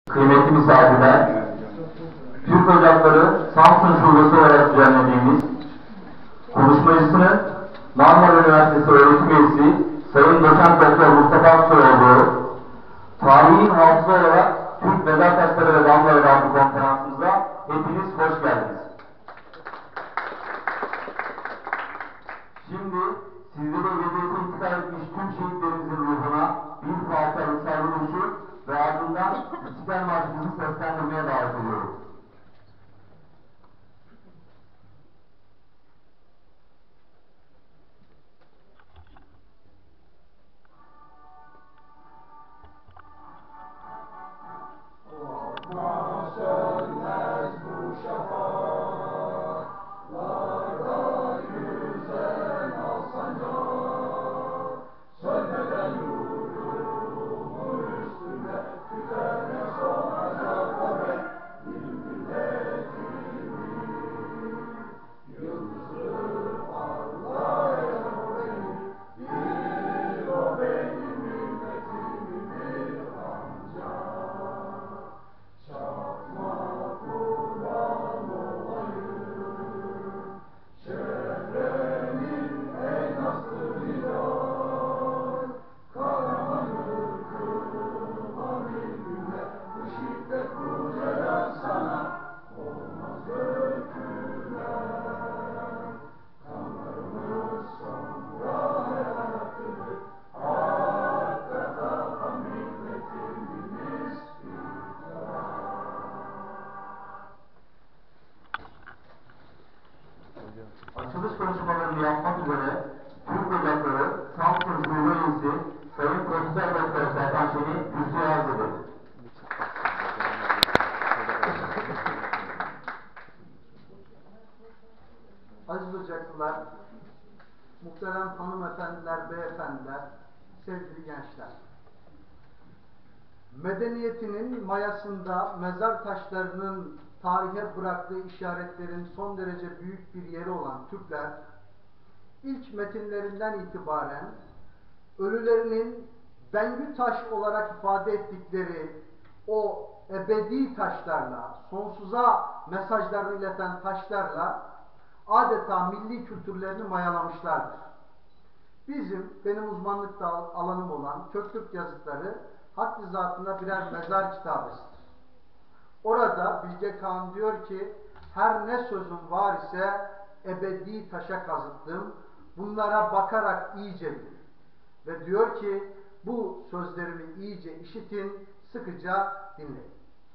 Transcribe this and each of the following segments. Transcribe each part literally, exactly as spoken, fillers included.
Kıymetli misafirler, Türk Ocakları Samsun Şubesi olarak düzenlediğimiz konuşmacısının Marmara Üniversitesi öğretim üyesi Sayın Doçent Doktor Mustafa Aksoyoğlu, tarihi hafıza olarak Türk Mezar Taşları ve Damlaları adlı konferansımıza hepiniz hoş geldiniz. Şimdi sizlere ebediyete intikal etmiş tüm şehitlerimizin ruhuna bir Fatiha'nın sarılışu ve ardından İstiklal Marşımızı seslendirmeye davet ediyorum. Açılış konuşmalarını yapmak üzere Türk Ocakları Samsun Şube Üyesi Sayın Profesör Doktor Serkan Şen'i kürsüye arz ederim. Aziz Ocaklılar, muhterem hanımefendiler, beyefendiler, sevgili gençler. Medeniyetinin mayasında mezar taşlarının tarihe bıraktığı işaretlerin son derece büyük bir yeri olan Türkler, ilk metinlerinden itibaren ölülerinin bengü taş olarak ifade ettikleri o ebedi taşlarla, sonsuza mesajlarını ileten taşlarla adeta milli kültürlerini mayalamışlardır. Bizim, benim uzmanlık alanım olan Köktürk yazıtları haddi zatında birer mezar kitabesidir. Orada Bilge Kağan diyor ki, her ne sözüm var ise ebedi taşa kazıttım, bunlara bakarak iyice bilin. Ve diyor ki, bu sözlerimi iyice işitin, sıkıca dinleyin.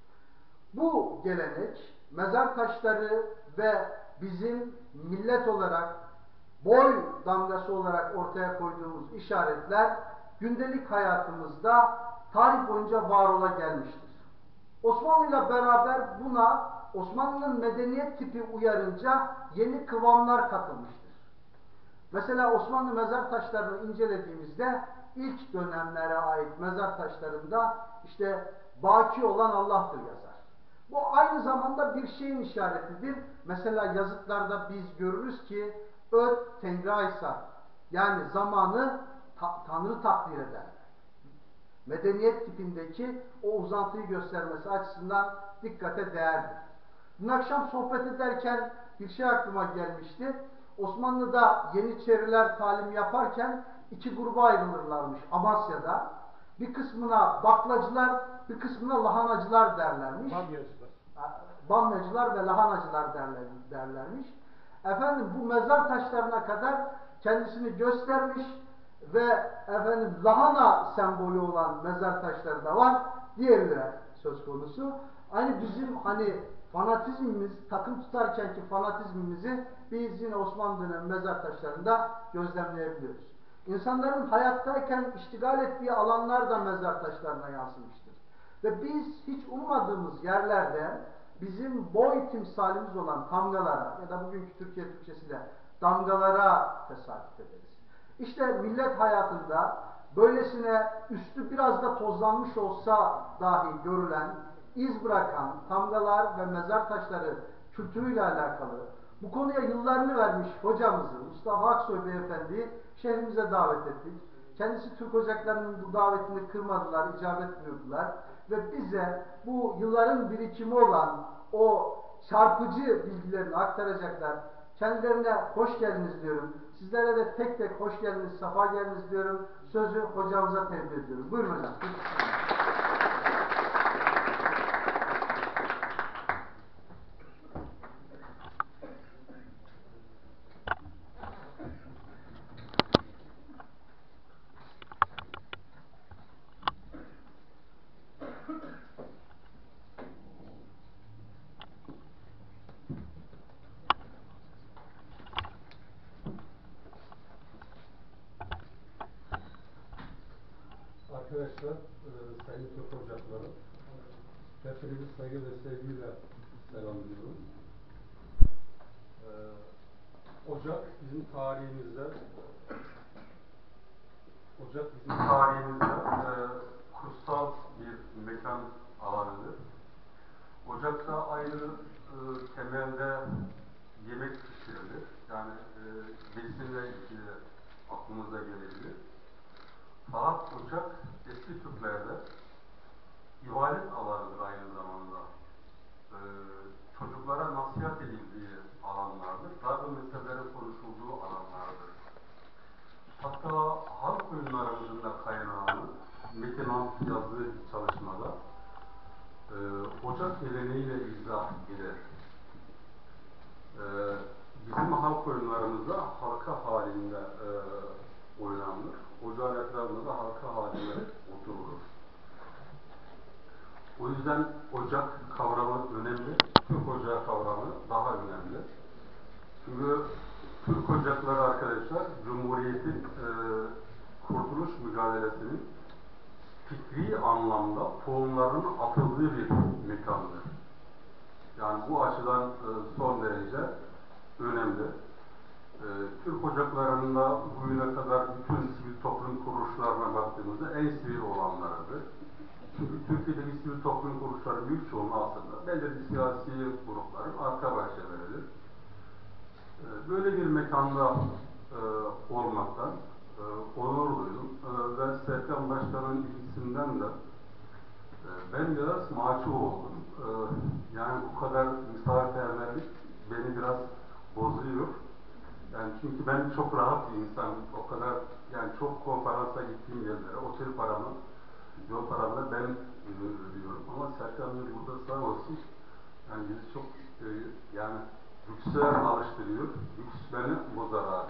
Bu gelenek, mezar taşları ve bizim millet olarak, boy damgası olarak ortaya koyduğumuz işaretler, gündelik hayatımızda tarih boyunca var ola gelmiştir. Osmanlı ile beraber buna Osmanlı'nın medeniyet tipi uyarınca yeni kıvamlar katılmıştır. Mesela Osmanlı mezar taşlarını incelediğimizde ilk dönemlere ait mezar taşlarında işte baki olan Allah'tır yazar. Bu aynı zamanda bir şeyin işaretidir. Mesela yazıtlarda biz görürüz ki öt Tengraysa, yani zamanı ta Tanrı takdir eder. Medeniyet tipindeki o uzantıyı göstermesi açısından dikkate değerdir. Dün akşam sohbet ederken bir şey aklıma gelmişti. Osmanlı'da Yeniçeriler talim yaparken iki gruba ayrılırlarmış Amasya'da. Bir kısmına baklacılar, bir kısmına lahanacılar derlermiş. Bamyacılar. Bamyacılar ve lahanacılar derler, derlermiş. Efendim bu mezar taşlarına kadar kendisini göstermiş ve efendim lahana sembolü olan mezar taşları da var. Diğerleri söz konusu. Hani bizim hani fanatizmimiz, takım tutarkenki fanatizmimizi biz yine Osmanlı dönemi mezar taşlarında gözlemleyebiliyoruz. İnsanların hayattayken iştigal ettiği alanlar da mezar taşlarına yansımıştır. Ve biz hiç ummadığımız yerlerde bizim boy timsalimiz olan tamgalara ya da bugünkü Türkiye Türkçesiyle damgalara tesadüf ederiz. İşte millet hayatında böylesine üstü biraz da tozlanmış olsa dahi görülen, iz bırakan tamgalar ve mezar taşları kültürüyle alakalı bu konuya yıllarını vermiş hocamızı Mustafa Aksoy Beyefendi'yi şehrimize davet ettik. Kendisi Türk Ocakları'nın bu davetini kırmadılar, icabet buyurdular. ve bize bu yılların birikimi olan o çarpıcı bilgilerini aktaracaklar. Kendilerine hoş geldiniz diyorum. Sizlere de tek tek hoş geldiniz, safa geldiniz diyorum. Sözü hocamıza tevdi ediyorum. Buyurun hocam. Arkadaşlar, e, sayın Türk ocakları, hepinizi saygı ve sevgiyle selamlıyorum. E, Ocak bizim tarihimizde, Ocak bizim tarihimizde e, kutsal bir mekan alanıdır. Ocakta ayrı e, temelde yemek pişirilir. Yani e, besinle ilgili aklımıza gelebilir. Fakat ocak eski Türklerde ibadet alanıdır aynı zamanda. Ee, çocuklara nasihat edildiği alanlardır. Radyo meselelerin konuşulduğu alanlardır. Hatta halk oyunlarımızın da kaynağını Metin Alt yazdığı bir çalışmada e, ocak geleneğiyle izah eder. E, bizim halk oyunlarımızda halka halinde e, oynanır. Ocağın etrafında da halka halinde oturulur. O yüzden ocak kavramı önemli. Türk ocağı kavramı daha önemli. Çünkü Türk ocakları arkadaşlar, Cumhuriyet'in e, kurtuluş mücadelesinin fikri anlamda tohumlarının atıldığı bir mekandır. Yani bu açıdan e, son derece önemli. Ee, Türk ocaklarında bugüne kadar bütün sivil toplum kuruluşlarına baktığımızda en sivil olanlarıdır. Çünkü Türkiye'deki sivil toplum kuruluşları büyük çoğunluğu aslında belirli siyasi grupların arka bahçeleridir. Ee, böyle bir mekanda e, olmaktan e, onur duydum e, ve Serkan Başkan'ın ilgisinden de e, ben biraz mahcup oldum. E, yani bu kadar misafirperverlik beni biraz bozuyor. Yani çünkü ben çok rahat bir insanım. O kadar yani çok konferansa gittiğim yerlere otel paramı, yol paramı ben ödüyorum. Ama Serkan Bey burada sağ olsun. Yani bizi çok e, yani lükse alıştırıyor. Lüks beni bozar abi.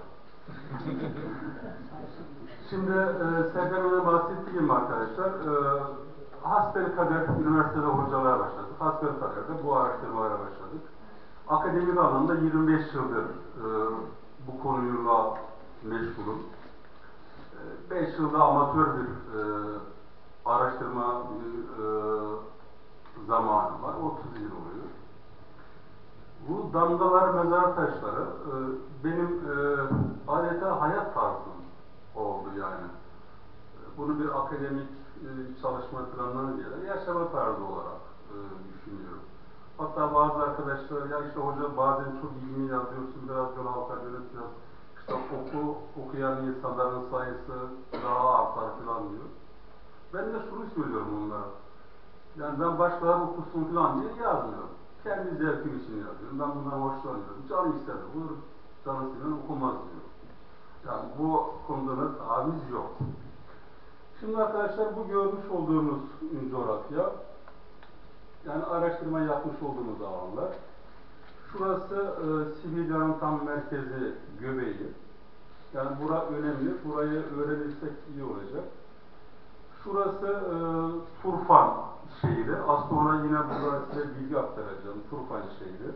Şimdi e, Serkan Bey'den bahsettiğim arkadaşlar e, hasbelkader üniversitede hocalığa başladık. Hasbelkader bu araştırmalara başladık. Akademik alanda yirmi beş yıldır e, bu konuyla meşgulüm. beş yılda amatör bir e, araştırma e, zamanı var. otuz yıl oluyor. Bu damgalar, mezar taşları e, benim e, adeta hayat tarzım oldu yani. Bunu bir akademik e, çalışma planından ziyade yaşama tarzı olarak e, düşünüyorum. Hatta bazı arkadaşlar ya işte hoca bazen çok ilmi yazıyorsun, biraz yol halka dönüp biraz işte oku, okuyan insanların sayısı daha artar falan diyor. Ben de şunu söylüyorum onlara. Yani ben başkaları okusun falan diye yazmıyorum. Kendi zevkim için yazıyorum. Ben bundan hoşlanıyorum. Canım istedi. Olur, canım istedi okumaz diyor. Yani bu konuda da taviz yok. Şimdi arkadaşlar bu görmüş olduğunuz coğrafya, yani araştırma yapmış olduğumuz alanlar. Şurası e, Sibirya'nın tam merkezi, göbeği. Yani bura önemli. Burayı öğrenirsek iyi olacak. Şurası e, Turfan şehri. Az sonra yine burada size bilgi aktaracağım. Turfan şehri.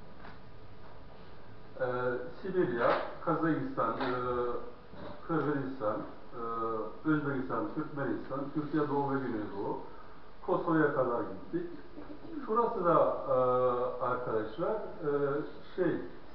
E, Sibirya, Kazakistan, e, Kırgızistan, e, Özbekistan, Türkmenistan, Türkiye Doğu ve Güneydoğu, Kosova'ya kadar gittik. Şurası da e, arkadaşlar e, şey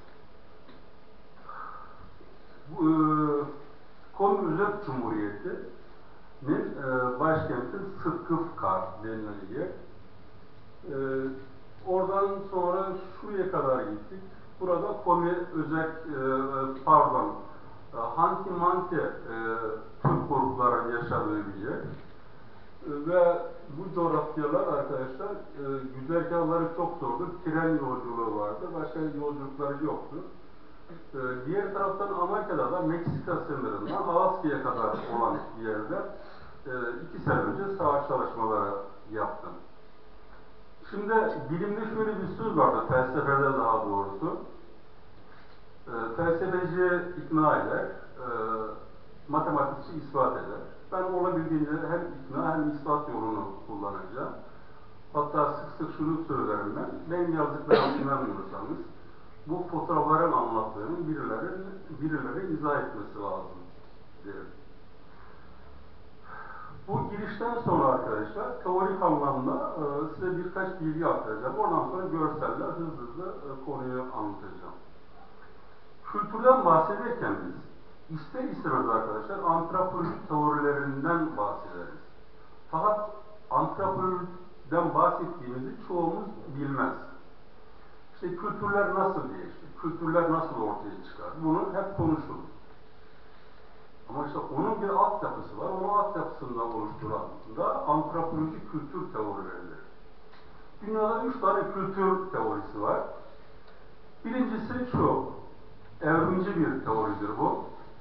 bu e, Komi Özerk Cumhuriyeti'nin e, başkenti Sırkıvkar denilen yer. E, oradan sonra şuraya kadar gittik. Burada Komi Özerk e, pardon e, Hanti Manti e, Türk grupların yaşadığı bir yer. E, ve bu coğrafyalar arkadaşlar e, güzergahları çok zordur. Tren yolculuğu vardı. Başka yolculukları yoktu. E, diğer taraftan Amerika'da da Meksika sınırından Alaska'ya kadar olan yerde e, iki sene önce savaş çalışmaları yaptım. Şimdi bilimde şöyle bir söz vardı, felsefede daha doğrusu. E, felsefeci ikna eder, e, matematikçi ispat eder. Ben olabildiğince hem ikna hem ispat yolunu kullanacağım. Hatta sık sık şunu söylerim ben, benim yazdıklarıma inanmıyorsanız, bu fotoğrafların anlattığını birileri, birileri izah etmesi lazım derim. Bu girişten sonra arkadaşlar, teorik anlamda e, size birkaç bilgi aktaracağım. Ondan sonra görseller hızlı hızlı e, konuyu anlatacağım. Kültürden bahsederken biz, İster istemez arkadaşlar antropolojik teorilerinden bahsederiz. Fakat antropolojiden bahsettiğimizi çoğumuz bilmez. İşte kültürler nasıl değişti, kültürler nasıl ortaya çıkar, bunu hep konuşuruz. Ama işte onun bir altyapısı var, onun altyapısından oluşturan da antropolojik kültür teorileridir. Dünyada üç tane kültür teorisi var. Birincisi şu, evrimci bir teoridir bu.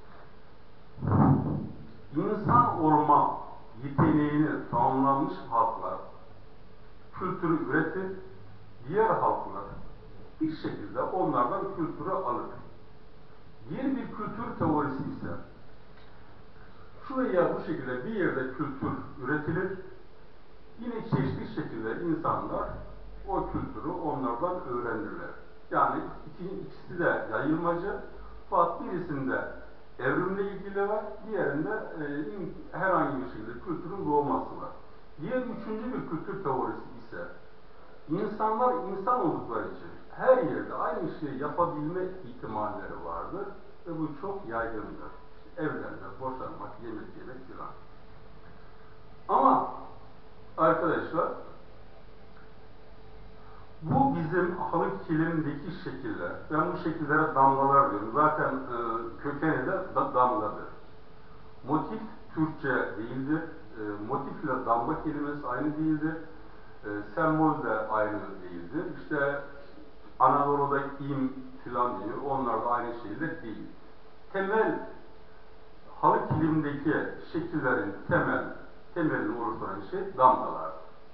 İnsan olma yeteneğini tamamlanmış halklar kültürü üretir, diğer halklar bir şekilde onlardan kültürü alır. Diğer bir kültür teorisi ise şu veya bu şekilde bir yerde kültür üretilir, yine çeşitli şekilde insanlar o kültürü onlardan öğrenirler. Yani ikisi de yayılmacı, fakat birisinde evrimle ilgili var, diğerinde e, herhangi bir şekilde kültürün doğması var. Diğer üçüncü bir kültür teorisi ise insanlar insan oldukları için her yerde aynı şeyi yapabilme ihtimalleri vardır ve bu çok yaygındır. Evlenmek, boşanmak, yemek yemek filan. Ama arkadaşlar bu bizim halı kilimdeki şekiller. Ben bu şekillere damgalar diyorum. Zaten e, kökeni de da, damgadır. Motif Türkçe değildir. E, motifle damga kelimesi aynı değildir. E, sembol de aynı değildir. İşte Anadolu'da im filan diyor. Onlar da aynı şeyler değil. Temel halı kilimdeki şekillerin temel temelini oluşturan şey damgalar.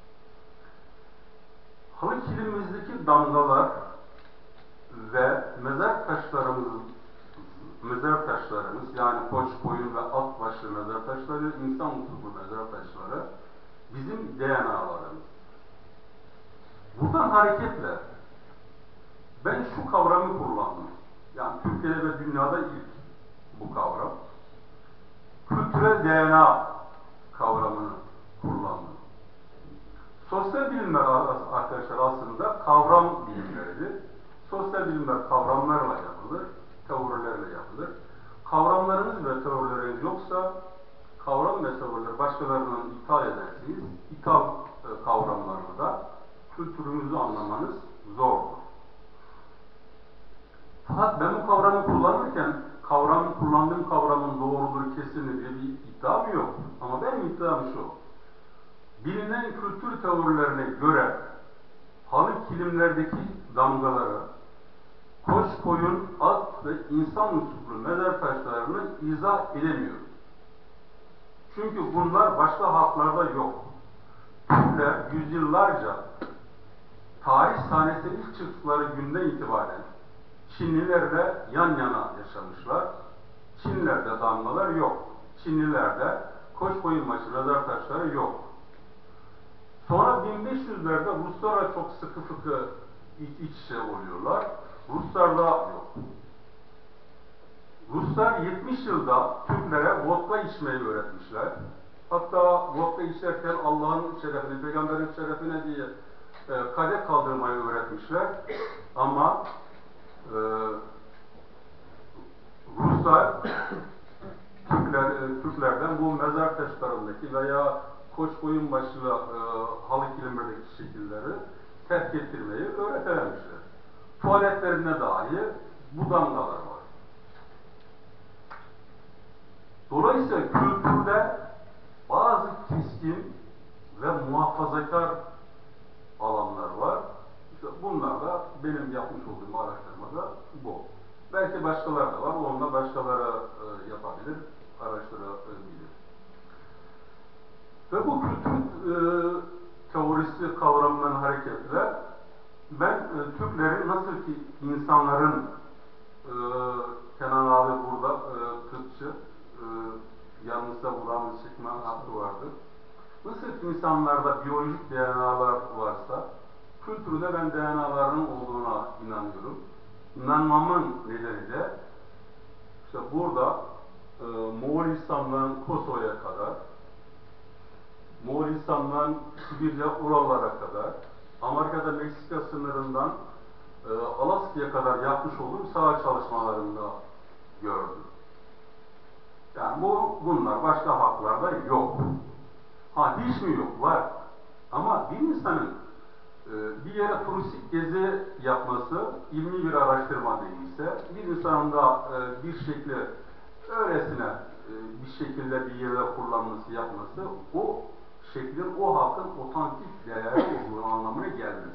Halı kilimimizdeki damgalar ve mezar taşlarımız, mezar taşlarımız yani koç, koyun ve at başlı mezar taşları, insan unsuzlu mezar taşları bizim D N A'larımız. Buradan hareketle ben şu kavramı kullandım. Yani Türkiye'de ve dünyada ilk bu kavram. Kültürel D N A kavramını kullandım. Sosyal bilimler arkadaşlar aslında kavram bilimleridir. Sosyal bilimler kavramlarla yapılır, teorilerle yapılır. Kavramlarınız ve teorileriniz yoksa, kavram ve teoriler başkalarından ithal edersiniz, ithal e, kavramlarla da kültürünüzü anlamanız zordur. Fakat ben bu kavramı kullanırken, kavramı kullandığım kavramın doğrudur, kesindir diye bir iddiam yok. Ama benim iddiam şu. Bilinen kültür teorilerine göre halı kilimlerdeki damgaları koç, koyun, at ve insan unsuzlu mezar taşlarını izah edemiyoruz. Çünkü bunlar başka halklarda yok. Türkler yüzyıllarca tarih sahnesine ilk çıktıkları günden itibaren Çinlilerle yan yana yaşamışlar. Çinlilerde damgalar yok. Çinlilerde koç, koyun başı mezar taşları yok. Sonra bin beş yüzlerde Ruslarla çok sıkı fıkı iç, iç içe oluyorlar. Ruslarla yok. Ruslar yetmiş yılda Türklere vodka içmeyi öğretmişler. Hatta vodka içerken Allah'ın şerefine, Peygamber'in şerefine diye e, kadeh kaldırmayı öğretmişler. Ama e, Ruslar Türkler, e, Türklerden bu mezar taşlarındaki veya koç, koyun başlı e, halı kilimlerdeki şekilleri terk ettirmeyi öğretememişler. Tuvaletlerinde dahi bu damgalar var. Dolayısıyla kültürde bazı keskin ve muhafazakar alanlar var. İşte bunlar da benim yapmış olduğum araştırmada bu. Belki başkaları da var. Onunla başkaları e, yapabilir, araştırabilir. Ve bu kültür e, teorisi kavramından hareketle ben e, Türklerin nasıl ki insanların e, Kenan abi burada e, tıpçı e, yanlışsa buramız çıkma hakkı vardır. Nasıl ki insanlarda biyolojik D N A'lar varsa kültürde ben D N A'ların olduğuna inanıyorum. İnanmamın nedeni de işte burada e, Moğolistan'dan Kosova'ya kadar, Moğolistan'dan Sibirya, Urallara kadar, Amerika'da Meksika sınırından e, Alaska'ya kadar yapmış olduğum saha çalışmalarında gördüm. Yani bu, bunlar başka halklarda yok. Ha hiç mi yok? Var. Ama bir insanın e, bir yere turistik gezi yapması ilmi bir araştırma değilse, bir insanın da e, bir şekli öylesine e, bir şekilde bir yere kullanması, yapması o şeklin o halkın otantik değerli olduğu anlamına gelmez.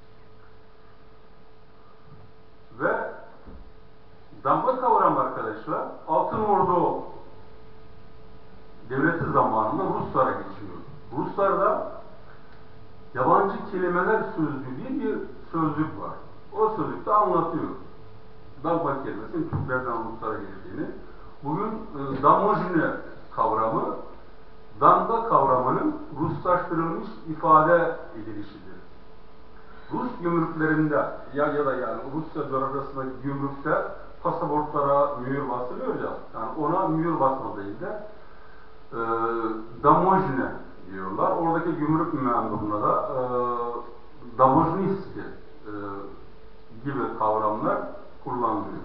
Ve damga kavram arkadaşlar, Altın Ordu devleti zamanında Ruslara geçiyor. Ruslarda yabancı kelimeler sözlüğü diye bir sözlük var. O sözlükte anlatıyor. Damga kelimesinin Türklerden Ruslara geçtiğini. Bugün e, damojine kavramı, damga kavramının Ruslaştırılmış ifade edilişidir. Rus gümrüklerinde ya ya da yani Rusya coğrafyasındaki gümrükte pasaportlara mühür basılıyor ya, yani ona mühür basma değil de e, damojine diyorlar. Oradaki gümrük memuruna da e, damojniski e, gibi kavramlar kullanılıyor.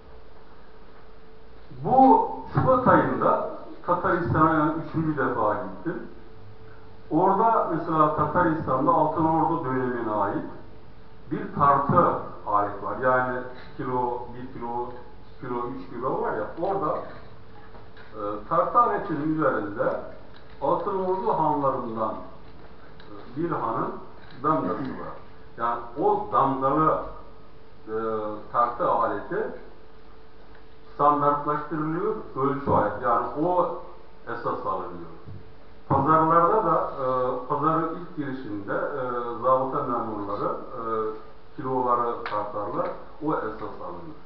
Bu Şubat ayında Tataristan'a yani üçüncü defa gittim. Orada mesela Tataristan'da Altın Ordu dönemine ait bir tartı alet var. Yani kilo, bir kilo, iki kilo, üç kilo var ya, orada e, tartı aletinin üzerinde Altın Ordu hanlarından e, bir hanın damgası var. Yani o damgalı e, tartı aleti standartlaştırılıyor, ölçü aleti. Yani o esas alınıyor. Pazarlarda da e, pazarın ilk girişinde e, zabıta memurları e, kiloları tartarlar, o esas alınır.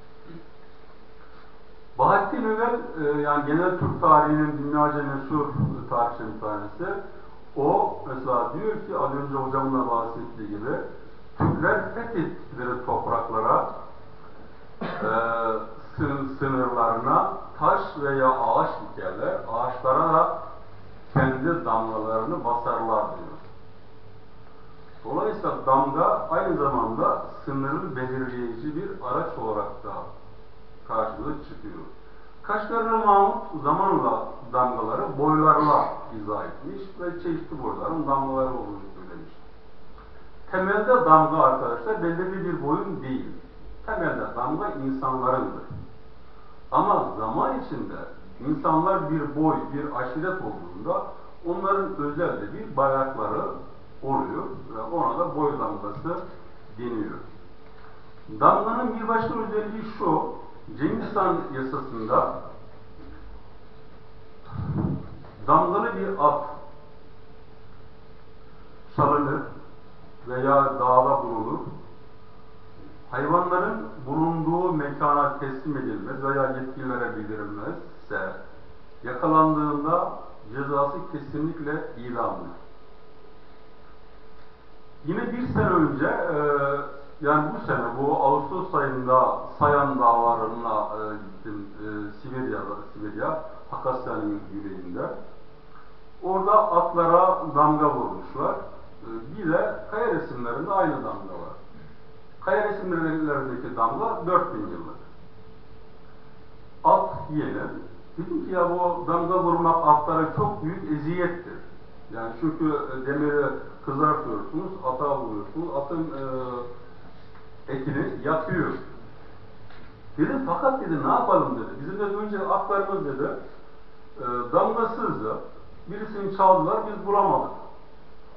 Bahattin Övel, e, yani genel Türk tarihinin dünyaca meşhur tarihçi bir tanesi, o mesela diyor ki, az önce hocamın da bahsettiği gibi, Türkler fethettikleri topraklara, e, sınırlarına taş veya ağaç dikerler, ağaçlara da kendi damgalarını basarlar diyor. Dolayısıyla damga aynı zamanda sınırı belirleyici bir araç olarak da karşımıza çıkıyor. Kaşgarlı Mahmut zamanla damgaları boylarla izah etmiş ve çeşitli boyların damgaları olduğunu söylemiş. Temelde damga arkadaşlar belirli bir boyun değil. Temelde damga insanlarındır. Ama zaman içinde insanlar bir boy, bir aşiret olduğunda onların özel de bir bayrakları oluyor ve ona da boy damgası deniyor. Damganın bir başka özelliği şu, Cengiz Han yasasında damgalı bir at salınır veya dağda bulunur. Hayvanların bulunduğu mekana teslim edilmez veya yetkililere bildirilmezse yakalandığında cezası kesinlikle idamdır. Yine bir sene önce e, yani bu sene bu Ağustos ayında Sayan dağlarına e, gittim e, Sibirya'da, Sibirya, Hakasya'nın yüreğinde. Orada atlara damga vurmuşlar. E, bir de kaya resimlerinde aynı damga var. Kaya resimlerindeki damga dört bin yıllık. At yeni. Dedim ki ya bu damga vurmak atlara çok büyük eziyettir. Yani çünkü demiri kızartıyorsunuz, ata vuruyorsunuz, atın e, etini yakıyor. Dedim fakat dedi ne yapalım dedi. Bizim de önce atlarımız dedi e, damgasızdı. Birisini çaldılar, biz bulamadık.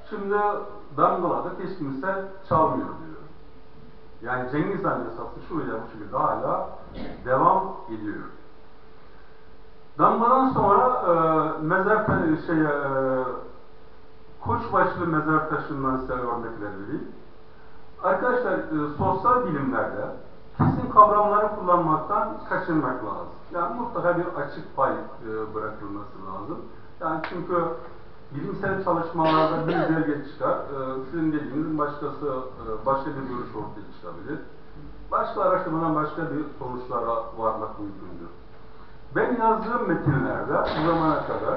Şimdi Damgala'da hiç kimse çalmıyor diyor. Yani Cengiz Han yasası şuraya bu şekilde hala devam ediyor. Damgadan sonra e, mezar şey, e, Koçbaşlı mezar taşından size örnekler vereyim. Arkadaşlar e, sosyal bilimlerde kesin kavramları kullanmaktan kaçınmak lazım. Yani mutlaka bir açık pay e, bırakılması lazım. Yani çünkü bilimsel çalışmalarda bir belge çıkar, e, sizin dediğiniz başkası e, başka bir görüş ortaya çıkabilir. Başka araştırmadan başka bir sonuçlara varmak mümkündür. Ben yazdığım metinlerde bu zamana kadar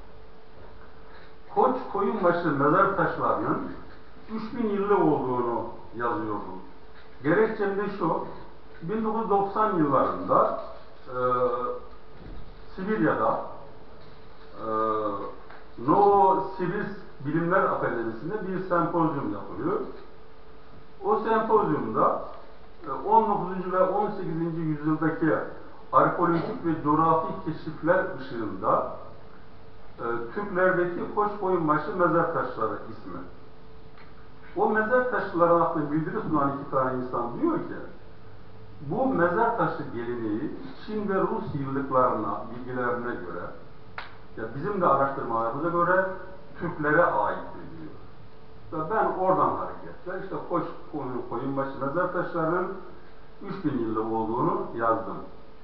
Koç Koyunbaşı mezar taşlarının üç bin yıllık olduğunu yazıyordum. Gerekçem de şu, bin dokuz yüz doksan yıllarında e, Sibirya'da e, Novosibirsk Bilimler Akademisi'nde bir sempozyum yapılıyor. O sempozyumda on dokuzuncu ve on sekizinci yüzyıldaki arkeolojik ve coğrafi keşifler ışığında e, Türklerdeki Koç Koyunbaşı mezar taşları ismi. O mezar taşları hakkında bildiri sunan iki tane insan diyor ki, bu mezar taşı geleneği Çin ve Rus yıllıklarına, bilgilerine göre, ya bizim de araştırmalarımıza göre Türklere aittir diyor. Ve ben oradan hareketle işte Koç Koyunbaşı mezar taşlarının üç bin yıllık olduğunu yazdım.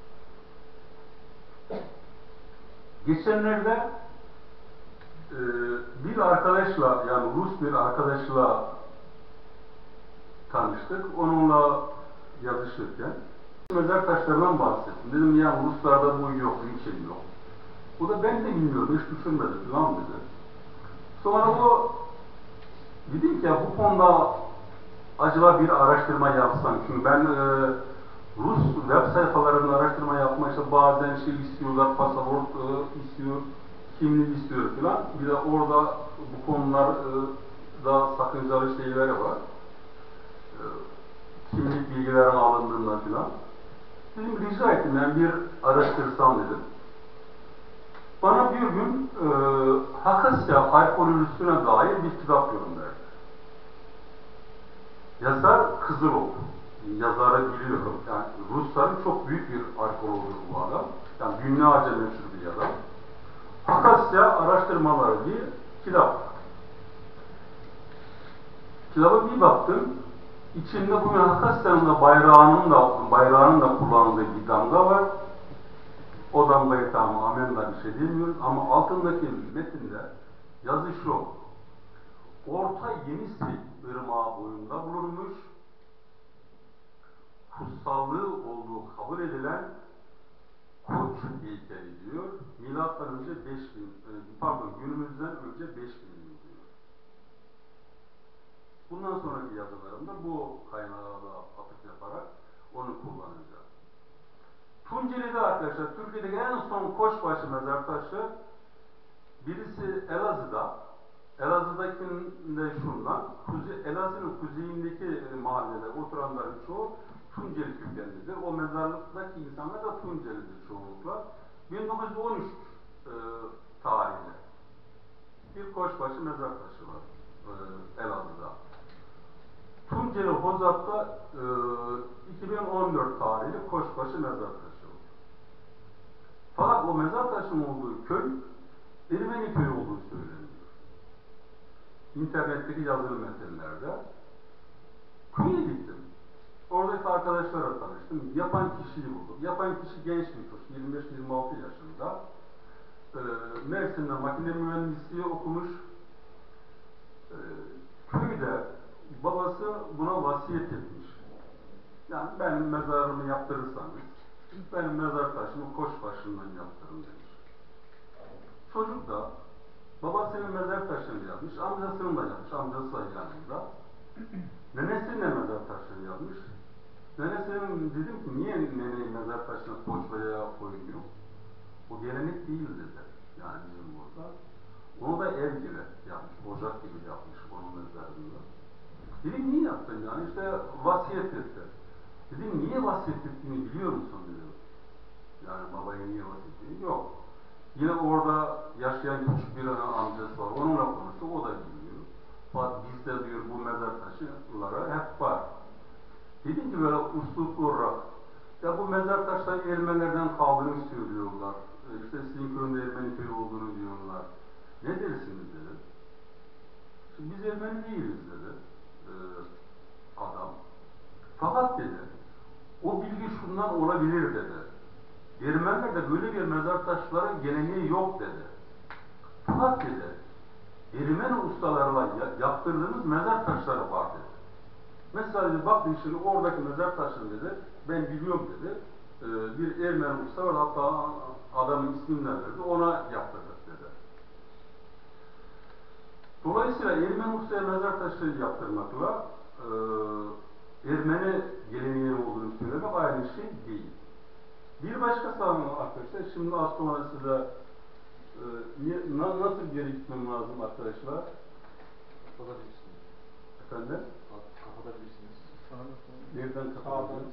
Geçenlerde e, bir arkadaşla, yani Rus bir arkadaşla tanıştık. Onunla yazışırken mezar taşlarından bahsettim. Dedim ya Ruslarda bu yok, niçin yok? Bu da ben de bilmiyorum, hiç düşünmedim falan dedi. Sonra o dedim ki ya bu konuda acaba bir araştırma yapsam. Çünkü ben e, Rus web sayfalarında araştırma yapmak işte bazen şey istiyorlar, pasaport e, istiyor, kimlik istiyor falan. Bir de orada bu konular e, da sakıncalı şeyler var. E, kimlik bilgilerin alındığında falan. Dedim rica ettim yani bir araştırsam dedim. Bana bir gün e, Hakasya arkeolojisine dair bir kitap gönderdi. Yazar Kızılok. Yazarı biliyorum. Yani Rusların çok büyük bir arkeologu bu adam. Yani dünyaca meşhur bir adam. Hakasya Araştırmaları diye kitap. Kitaba bir baktım. İçinde bugün Hakasya'nın da bayrağının da bayrağının da kullanıldığı bir damga var. O damgayı tamamen da bir şey demiyoruz ama altındaki metinde yazı şu. Orta Yenisey Irmağı boyunda bulunmuş, kutsallığı olduğu kabul edilen Koç heykeli diyor. Milattan önce beş bin, pardon günümüzden önce beş bin yıl diyor. Bundan sonraki yazılarımda bu kaynağa atıf yaparak onu kullanacağım. Tunceli'de arkadaşlar, Türkiye'deki en son Koçbaşı mezar taşı, birisi Elazığ'da, Elazığ'dakinde şundan, Kuzey, Elazığ'ın kuzeyindeki mahallede oturanların çoğu Tunceli kökenlidir. O mezarlıktaki insanlar da Tunceli'dir çoğunlukla. bin dokuz yüz on üç e, tarihli bir Koçbaşı mezar taşı var e, Elazığ'da. Tunceli Hozat'ta e, iki bin on dört tarihli Koçbaşı mezar taşı var. Fakat o mezar taşının olduğu köy Ermeni köyü olduğu söyleniyor. İnternetteki yazılı metinlerde köye gittim. Oradaki arkadaşlarla tanıştım. Yapan kişiyi buldum. Yapan kişi genç bir çocuk, yirmi beş yirmi altı yaşında. Ee, Mersin'de makine mühendisliği okumuş. Ee, köyde babası buna vasiyet etmiş. Yani benim mezarımı yaptırırsanız, benim mezar taşımı Koçbaşı'ndan yaptırın demiş. Çocuk da babasının mezar taşını yapmış, amcasının da yapmış, amcası da yanında. Nenesinin de mezar taşını yapmış. Nenesinin dedim ki niye neneyi mezar taşına koç veya koymuyor? O gelenek değil dedi. Yani bizim burada. Onu da ev gibi yapmış, ocak gibi yapmış onun mezarında. Dedim niye yaptın yani? İşte vasiyet etti. Dedim niye vasiyet ettiğini biliyor musun dedim. Yani babaya niye vasiyet ettiğini yok. Yine orada yaşayan küçük bir amcası var. Onunla konuştuk. O da bilmiyor. Fakat bizde diyor bu mezar taşları hep var. Dedim ki böyle usluplu olarak, ya bu mezar taşları Ermenilerden kaldığını söylüyorlar. İşte sizin köyünde Ermeni köyü olduğunu diyorlar. Ne dersiniz dedi. Şimdi biz Ermeni değiliz dedi ee, adam. Fakat dedi, o bilgi şundan olabilir dedi. Ermenilerde böyle bir mezar taşları geleneği yok dedi. Fakat dedi, Ermeni ustalarla yaptırdığımız mezar taşları var dedi. Mesela dedi, bakın şimdi oradaki mezar taşını dedi, ben biliyorum dedi. Ee, bir Ermeni usta var, hatta adamın ismini verdi, ona yaptırdık dedi. Dolayısıyla Ermeni ustaya mezar taşı yaptırmakla e, Ermeni geleneği olduğunu söylemek aynı şey değil. Bir başka sağlam arkadaşlar, şimdi az sonra size e, na, nasıl geri gitmem lazım arkadaşlar? Kapatabilirsiniz. Efendim? Kapatabilirsiniz. Nereden kapatabiliriz?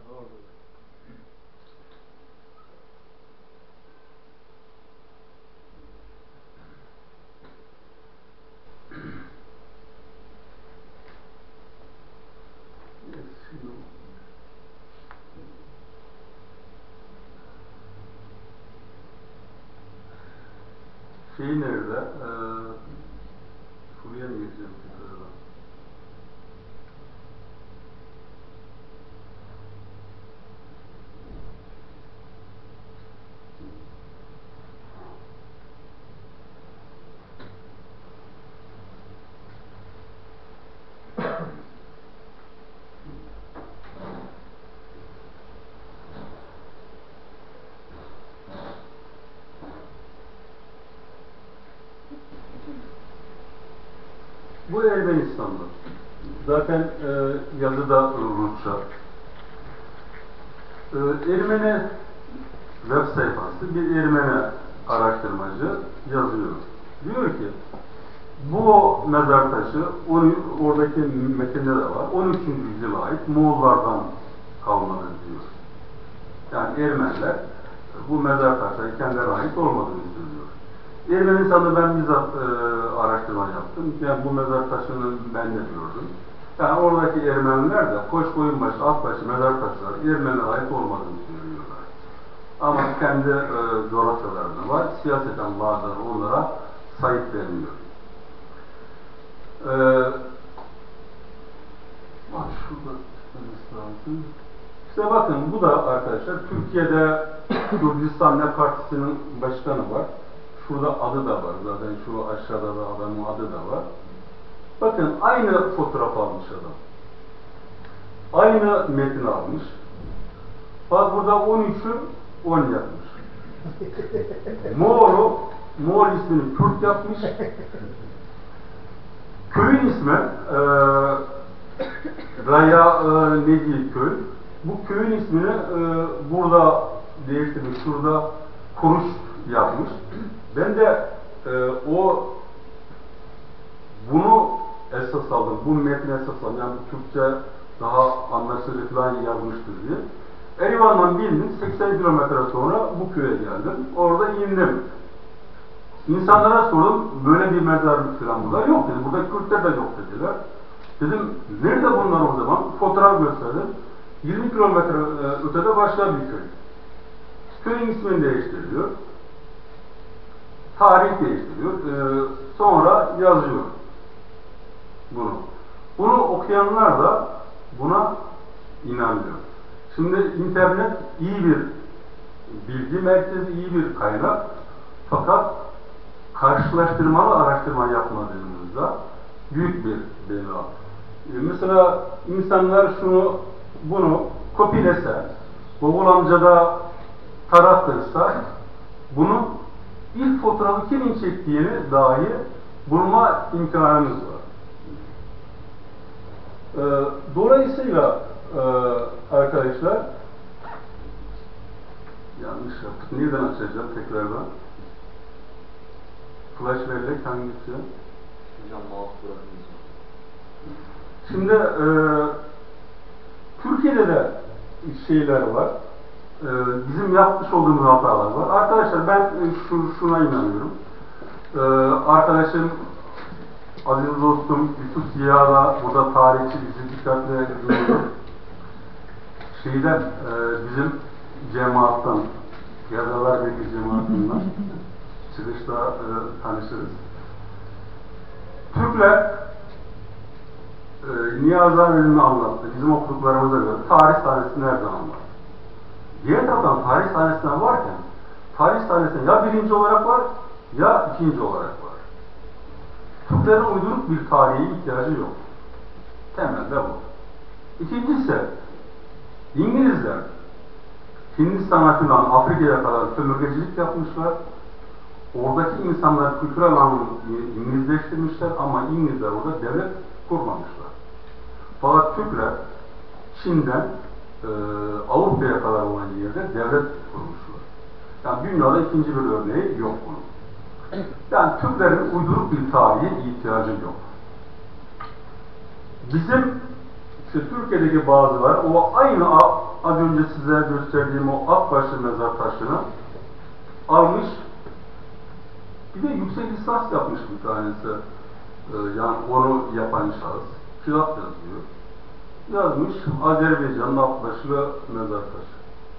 Yes, şimdi. Şey nerede? Ee, şuraya mı geçeceğim tekrardan? Bu Ermenistan'da. Zaten e, yazıda Rusça. E, Ermeni web sayfası bir Ermeni araştırmacı yazıyor. Diyor ki bu mezar taşı on, oradaki metinde de var. on üçüncü yüzyıla ait Moğollardan kalmadır diyor. Yani Ermeniler bu mezar taşları kendilerine ait olmadığını söylüyor. Ermenistan'da ben bizzat e, araştırma yaptım. Yani bu mezar taşını ben de gördüm. Yani oradaki Ermeniler de Koçkoyunbaşı, Akbaşı mezar taşları Ermenilere ait olmadığını söylüyorlar. Ama kendi e, coğrafyalarında var. Siyaseten bazıları onlara sahipleniyor. Ee, bak şurada lazım. İşte bakın bu da arkadaşlar Türkiye'de Kürdistan Ne Partisi'nin başkanı var. Şurada adı da var. Zaten şu aşağıda da adamın adı da var. Bakın aynı fotoğraf almış adam. Aynı metni almış. Bak burada on üçü on yapmış. Moğol'u, Moğol ismini Kürt yapmış. Köyün ismi e, Raya e, Nedi köy. Bu köyün ismini e, burada değiştirmiş. Şurada Kuruş yapmış. Ben de e, o bunu esas aldım. Bu metni esas aldım. Yani Türkçe daha anlaşılır falan yazmıştır diye. Erivan'dan bindim. seksen kilometre sonra bu köye geldim. Orada indim. İnsanlara sordum, böyle bir mezarlık falan burada yok dedi. Burada Kürtler de yok dediler. Dedim, nerede bunlar o zaman? Fotoğraf gösterdim. yirmi kilometre ötede başka bir köy. Köyün ismini değiştiriyor. Tarih değiştiriyor. Ee, sonra yazıyor bunu. Bunu okuyanlar da buna inanıyor. Şimdi internet iyi bir bilgi merkezi, iyi bir kaynak. Fakat karşılaştırmalı araştırma yapmadığımızda büyük bir bela. Ee, mesela insanlar şunu, bunu kopilese, Google amcada tarattırsa, bunu ilk fotoğrafı kimin çektiğini dahi bulma imkanımız var. Ee, dolayısıyla e, arkadaşlar, yanlış yaptık. Nereden açacağım tekrardan? Flash bellek hangisi? Hocam mouse bırakınız. Şimdi e, Türkiye'de de şeyler var. E, bizim yapmış olduğumuz hatalar var. Arkadaşlar ben şu, şuna inanıyorum. E, arkadaşım aziz dostum Yusuf Ziya'da burada tarihçi bizi dikkatle dinliyor. Şeyden, e, bizim cemaattan, Yazarlar Birliği cemaatinden çıkışta e, tanışırız. Türkler e, Niyazi Ağabey'in anlattı. Bizim okuduklarımıza göre tarih sahnesinde her zaman var. Diğer taraftan tarih sahnesinde varken tarih sahnesinde ya birinci olarak var ya ikinci olarak var. Türklerin uyduruk bir tarihi ihtiyacı yok. Temelde bu. İkincisi, İngilizler Hindistan'a falan Afrika'ya kadar sömürgecilik yapmışlar. Oradaki insanlar kültürel anlamda İngilizleştirmişler ama İngilizler orada devlet kurmamışlar. Fakat Türkler Çin'den e, Avrupa'ya kadar olan yerde devlet kurmuşlar. Yani dünyada ikinci bir örneği yok bunun. Yani Türklerin uyduruk bir tarihe ihtiyacı yok. Bizim işte Türkiye'deki bazılar o aynı az önce size gösterdiğim o Akbaşlı mezar taşını almış, bir de yüksek lisans yapmış bir tanesi. Ee, yani onu yapan şahıs kitap yazıyor. Yazmış Azerbaycan'ın Akbaşlı mezar taşı.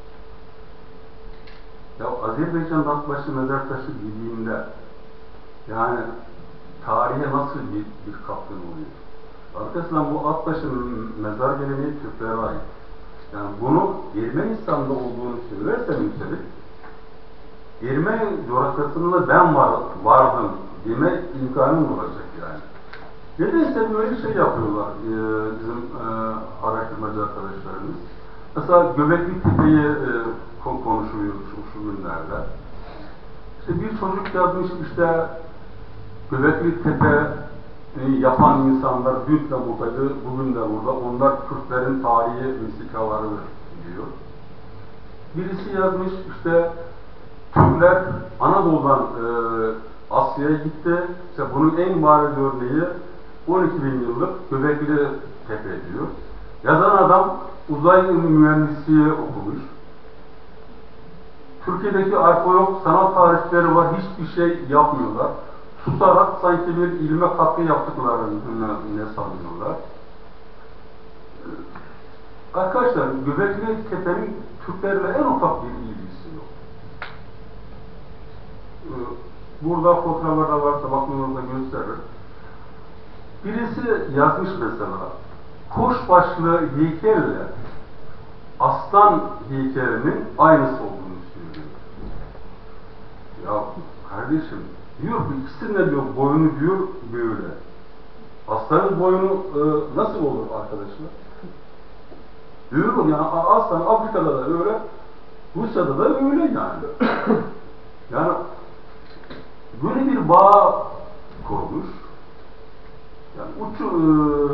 Ya Azerbaycan'ın Akbaşlı mezar taşı dediğinde yani tarihe nasıl bir, bir katkın oluyor? Arkasından bu Akbaşı'nın mezar geleneği Türklere ait. Yani bunu Ermenistan'da olduğunu söylersem yükselir, Ermeni coğrafyasında ben var, vardım deme imkanım olacak yani. Nedense böyle şey yapıyorlar e, bizim e, araştırmacı arkadaşlarımız. Mesela Göbekli Tepe'yi e, konuşuluyor şu günlerde. İşte bir çocuk yazmış işte Göbekli Tepe yapan insanlar dün de buradaydı, bugün de burada. Onlar Kürtlerin tarihi vesikalarıdır diyor. Birisi yazmış işte Türkler Anadolu'dan e, Asya'ya gitti. İşte bunun en bariz örneği on iki bin yıllık Göbekli Tepe diyor. Yazan adam uzay mühendisliği okumuş. Türkiye'deki arkeolog sanat tarihçileri var, hiçbir şey yapmıyorlar. Susarak sanki bir ilme katkı yaptıklarını ne sanıyorlar. Arkadaşlar, Göbekli Tepe'nin Türklerle en ufak bir ilgisi yok. Burada fotoğraflarda varsa bakmanızda gösterir. Birisi yazmış mesela, koçbaşlı heykelle aslan heykelinin aynısı olduğunu söylüyor. Ya kardeşim, diyor ki ikisinin de diyor boynu diyor böyle. Aslanın boynu e, nasıl olur arkadaşlar? Diyorum yani aslan Afrika'da da öyle, Rusya'da da öyle yani. Yani böyle bir bağ kurmuş. Yani uçu e,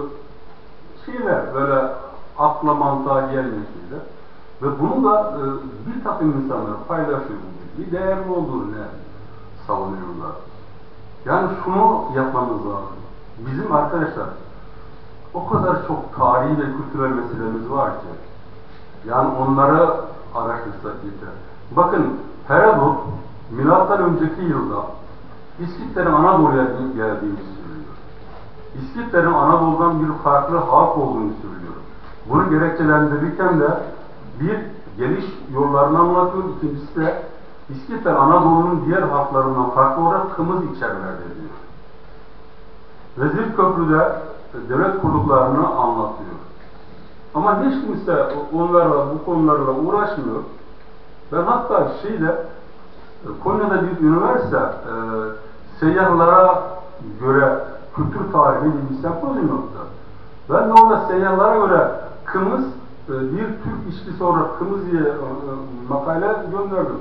şeyler böyle akla mantığa gelmesiyle ve bunu da e, bir takım insanlar paylaşıyor bu bilgiyi, değerli olduğunu savunuyorlar. Yani şunu yapmamız lazım. Bizim arkadaşlar o kadar çok tarihi ve kültürel meselemiz var ki yani onları araştırsak yeter. Bakın Herodot milattan önceki yılda İskitlerin Anadolu'ya geldiğini söylüyor. İskitlerin Anadolu'dan bir farklı halk olduğunu söylüyor. Bunu gerekçelendirirken de bir geliş yollarını anlatıyor. İkincisi de İskitler Anadolu'nun diğer halklarından farklı olarak kımız içerlerdi diyor. Vezir Köprü'de devlet kurduklarını anlatıyor. Ama hiç kimse onlarla, bu konularla uğraşmıyor. Ben hatta şeyde Konya'da bir üniversite e, seyyahlara göre kültür tarihi bir sempozyum yaptı. Ben de orada seyyahlara göre kımız e, bir Türk içkisi olarak kımız diye e, makale gönderdim.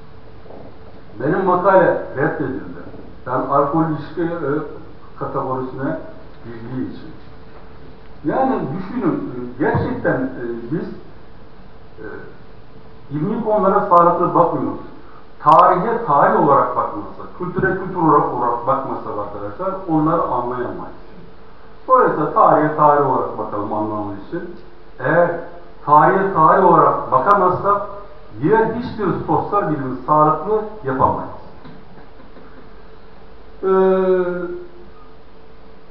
Benim makale reddedildi. Ben alkol içki e, kategorisine girdiği için. Yani düşünün, gerçekten e, biz e, ilmi konulara sağlıklı bakmıyoruz. Tarihe tarih olarak bakmazsak, kültüre kültür olarak bakmazsak arkadaşlar, onları anlayamayız. Dolayısıyla tarihe tarih olarak bakalım anlamamız için. Eğer tarihe tarih olarak bakamazsak, diğer hiçbir sosyal bilimi sağlıklı yapamayız. Ee,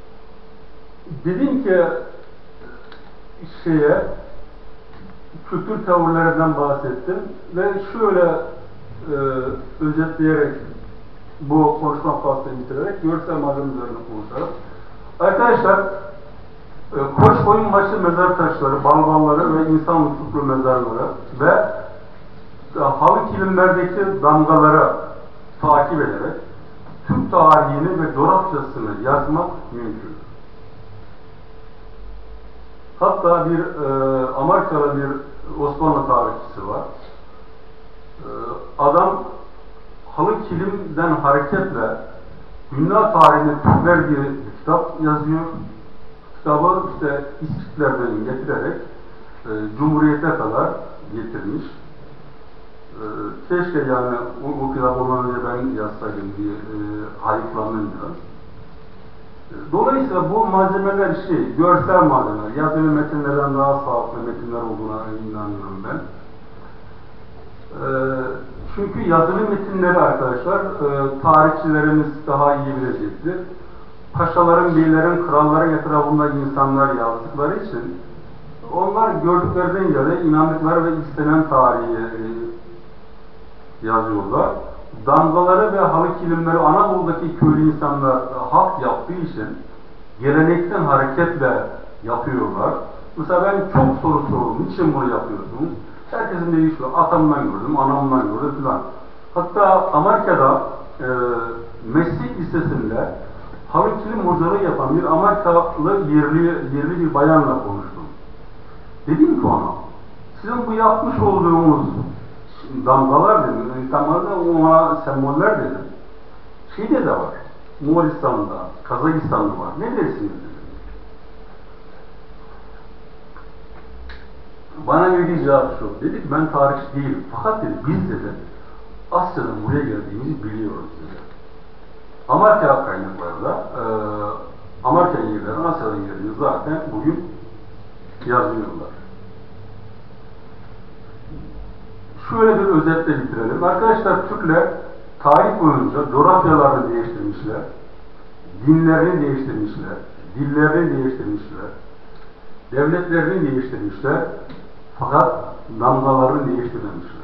dedim ki şeye kültür tavırlarından bahsettim ve şöyle e, özetleyerek bu konuşma faslını bitirerek görsel malzeme üzerine konuşalım. Arkadaşlar e, Koçkoyunbaşı mezar taşları, balbalları ve insan nutuklu mezarları ve e, halı kilimlerdeki damgalara takip ederek Türk tarihini ve coğrafyasını yazmak mümkün. Hatta bir e, Amerikalı bir Osmanlı tarihçisi var. E, adam halı kilimden hareketle dünya tarihine Türkler diye bir kitap yazıyor. Kitabı işte İskitler'den getirerek e, Cumhuriyet'e kadar getirmiş. E, keşke yani o, o kitap olmadan önce ben yazsaydım diye e, hayıflandım biraz. Dolayısıyla bu malzemeler şey, görsel malzemeler, yazılı metinlerden daha sağlıklı metinler olduğuna inanıyorum ben. Ee, çünkü yazılı metinleri arkadaşlar, e, tarihçilerimiz daha iyi bilecektir. Paşaların, beylerin, kralların etrafında insanlar yazdıkları için, onlar gördüklerinden göre inandıkları ve istenen tarihi e, yazıyorlar. Damgaları ve halı kilimleri Anadolu'daki köylü insanlar halk yaptığı için gelenekten hareketle yapıyorlar. Mesela ben çok soru sordum. Niçin bunu yapıyorsunuz? Herkesin dediği şu, atamdan gördüm, anamdan gördüm filan. Hatta Amerika'da e, meslek lisesinde halı kilim hocalığı yapan bir Amerikalı yerli, yerli bir bayanla konuştum. Dedim ki ona, sizin bu yapmış olduğunuz damgalar dedim, damgalar ona semboller dedim. Şeyde de var, Moğolistan'da, Kazakistan'da var. Ne dersiniz dedim. Bana verdiği cevap şu, dedi ki ben tarihçi değilim. Fakat dedi, biz dedi, Asya'dan buraya geldiğimizi biliyoruz dedi. Amerika kaynaklarda, e, Amerika yerlerinin Asya'dan geldiğini zaten bugün yazıyorlar. Şöyle bir özetle bitirelim. Arkadaşlar Türkler tarih boyunca coğrafyalarını değiştirmişler, dinlerini değiştirmişler, dillerini değiştirmişler, devletlerini değiştirmişler, fakat damgalarını değiştirmemişler.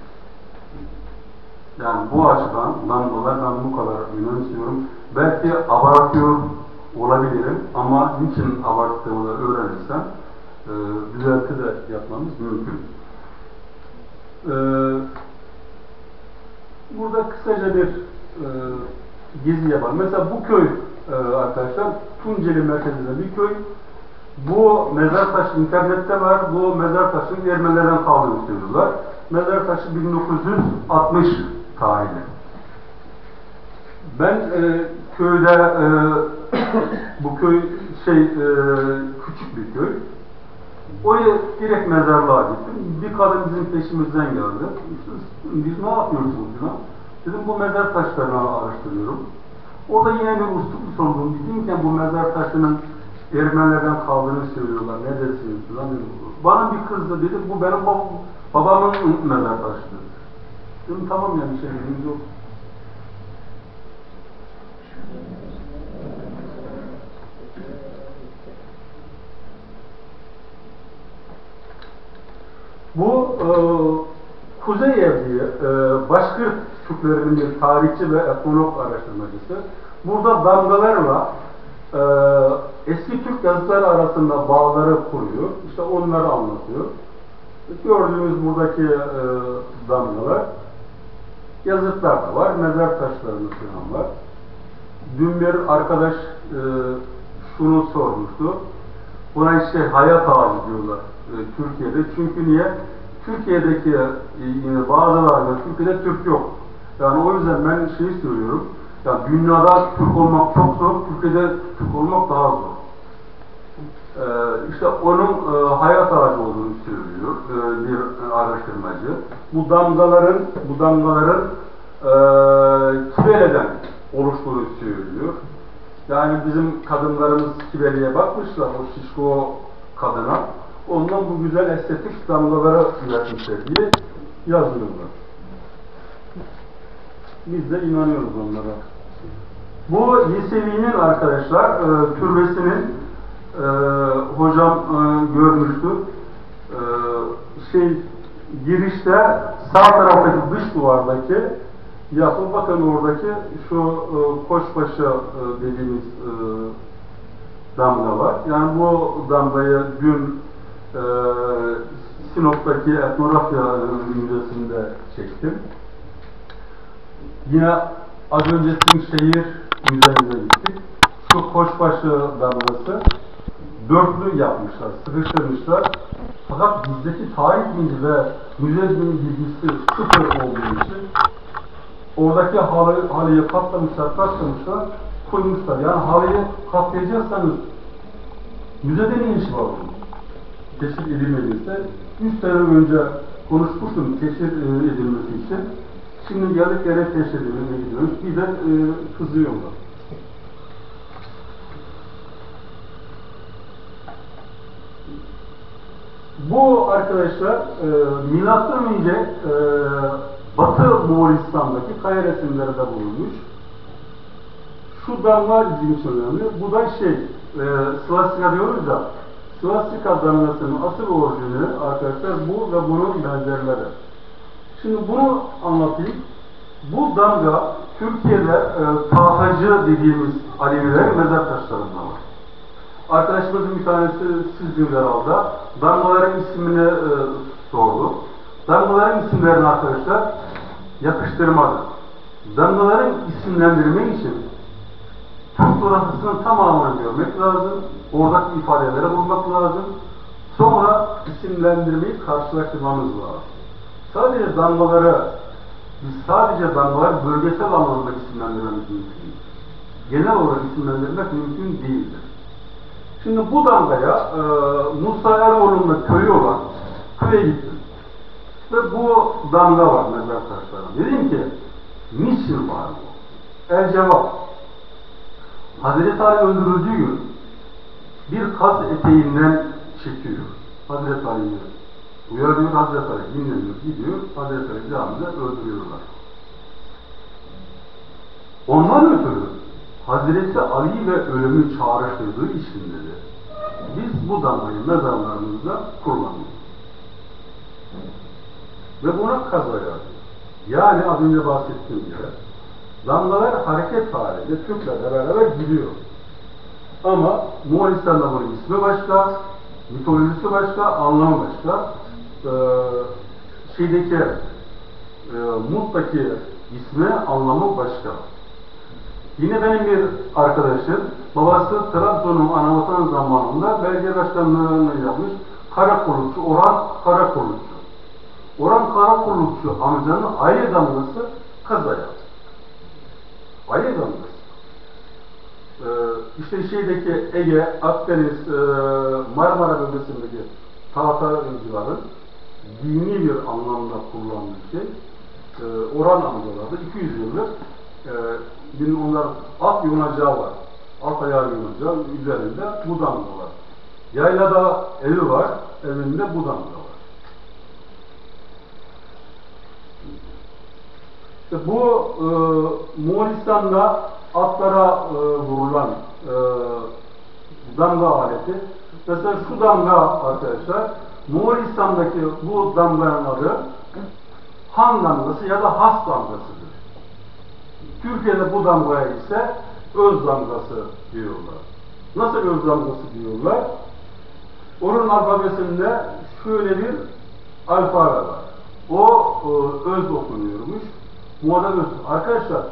Yani bu açıdan damgalar ben bu kadar önemsiyorum. Belki abartıyor olabilirim ama niçin abarttığımı da öğrenirsem e, düzelti de yapmamız mümkün. Ee, burada kısaca bir e, gezi yapalım. Mesela bu köy e, arkadaşlar Tunceli merkezinde bir köy. Bu mezar taşı internette var. Bu mezar taşının Ermenilerden kaldığını söylüyorlar. Mezar taşı bin dokuz yüz altmış tarihli. Ben e, köyde e, bu köy şey e, küçük bir köy. Oraya direkt mezarlığa gittim. Bir kadın bizim peşimizden geldi. Biz ne yapıyorsunuz falan. Dedim bu mezar taşlarını araştırıyorum. Orada yine bir usluplu sordum. Dedim ki bu mezar taşının Ermenilerden kaldığını söylüyorlar. Ne dersiniz falan. Bana bir kız da dedi bu benim bab babamın mezar taşıdır. Dedim tamam yani bir şey dediğimiz yok. Bu e, Kuzey Evliya, e, Başkırt Türklerinin bir tarihçi ve etnolog araştırmacısı. Burada damgalarla e, eski Türk yazıtları arasında bağları kuruyor. İşte onları anlatıyor. Gördüğünüz buradaki e, damgalar yazıtlar da var, mezar taşlarının falan var. Dün bir arkadaş e, şunu sormuştu. Buna işte hayat ağacı diyorlar e, Türkiye'de. Çünkü niye? Türkiye'deki e, bazılarında Türkiye'de Türk yok. Yani o yüzden ben şeyi söylüyorum. Yani dünyada Türk olmak çok zor, Türkiye'de Türk olmak daha zor. E, işte onun e, hayat ağacı olduğunu söylüyor e, bir araştırmacı. Bu damgaların bu damgaların e, Kibele'den oluştuğunu söylüyor. Yani bizim kadınlarımız Kibele'ye bakmışlar, o şişko kadına. Ondan bu güzel estetik damgalara üretmişler diye yazıyorlar. Biz de inanıyoruz onlara. Bu Yesevi'nin arkadaşlar e, türbesinin e, hocam e, görmüştür. E, şey girişte sağ taraftaki dış duvardaki yapı, bakın oradaki şu e, koçbaşı e, dediğimiz e, damga var. Yani bu damgayı dün e, Sinop'taki etnografya müzesinde çektim. Yine az önce Şimşehir müzemize gittik. Şu koçbaşı damgası dörtlü yapmışlar, sıkıştırmışlar. Fakat bizdeki tarih bilgi ve müzecinin bilgisi sıfır olduğu için oradaki halı, halıyı katlamışlar, katlamışlar, koymuşlar. Yani halıyı katlayacaksanız müzede ne işi var bunun? Teşhir edilmediyse, üç sene önce konuşmuştum teşhir edilmesi için. Şimdi geldik yere teşhir edilmeye gidiyoruz. Bir de e, kızıyorlar. Bu arkadaşlar e, milattan önce e, Batı Moğolistan'daki kaya resimleri de bulunmuş. Şu damla bizim için önemli. Bu da şey, e, svastika diyoruz ya, svastika damlasının asıl orijini arkadaşlar bu ve bunun benzerleri. Şimdi bunu anlatayım. Bu damga Türkiye'de e, Tahacı dediğimiz Alevilerin mezar taşlarında var. Arkadaşımızın bir tanesi sizdiniz herhalde. Damgaların ismini e, sordu. Damgaların isimlerini arkadaşlar yakıştırmadı. Damgaların isimlendirme için Türk coğrafyasının tamamını görmek lazım. Oradaki ifadelere bulmak lazım. Sonra isimlendirmeyi karşılaştırmamız lazım. Sadece damgaları, biz sadece damgaları bölgesel anlamda isimlendirmemiz mümkün. Genel olarak isimlendirmek mümkün değildir. Şimdi bu damgaya e, Musa Eroğlu'nun köyü olan köye gittim. Ve bu damga var mezar taşlarında. Dedim ki, niçin var bu? El cevap. Hazreti Ali öldürüldüğü gün bir kaz eteğinden çekiyor. Hazreti Ali'yi uyarıyor, Hazreti Ali dinlemiyor, gidiyor, Hazreti Ali camide öldürüyorlar. Ondan ötürü Hazreti Ali ve ölümü çağrıştırdığı için dedi, biz bu damgayı mezarlarımızda kullanıyoruz. Ve buna kaza yazıyor. Yani az önce bahsettiğim gibi damgalar hareket halinde Türklerle beraber gidiyor. Ama Moğolistan'da bunun ismi başka, mitolojisi başka, anlamı başka. Ee, şeydeki e, Mut'taki ismi, anlamı başka. Yine benim bir arkadaşım, babası Trabzon'un anavatan zamanında belediye başkanlığını yapmış, Karakollukçu, Orhan Karakollukçu. Orhan Karakollukçu amcanın aile damgası kaza yaptı. Aile damgası. Ee, işte şeydeki Ege, Akdeniz, e, Marmara bölgesindeki Tahtacıların dini bir anlamda kullandığı şey, e, Orhan amcalarda iki yüz yıllık e, bir onlar alt yunacağı var. Alt ayağı yunacağı üzerinde bu damga var. Yaylada evi var, evinde bu damga var. İşte bu e, Moğolistan'da atlara e, vurulan e, damga aleti. Mesela şu damga arkadaşlar, Moğolistan'daki bu damganın adı Han damgası ya da Has damgasıdır. Türkiye'de bu damgaya ise öz damgası diyorlar. Nasıl öz damgası diyorlar? Onun alfabesinde şöyle bir alfabe var. O e, öz okunuyormuş. Muadil öz. Arkadaşlar,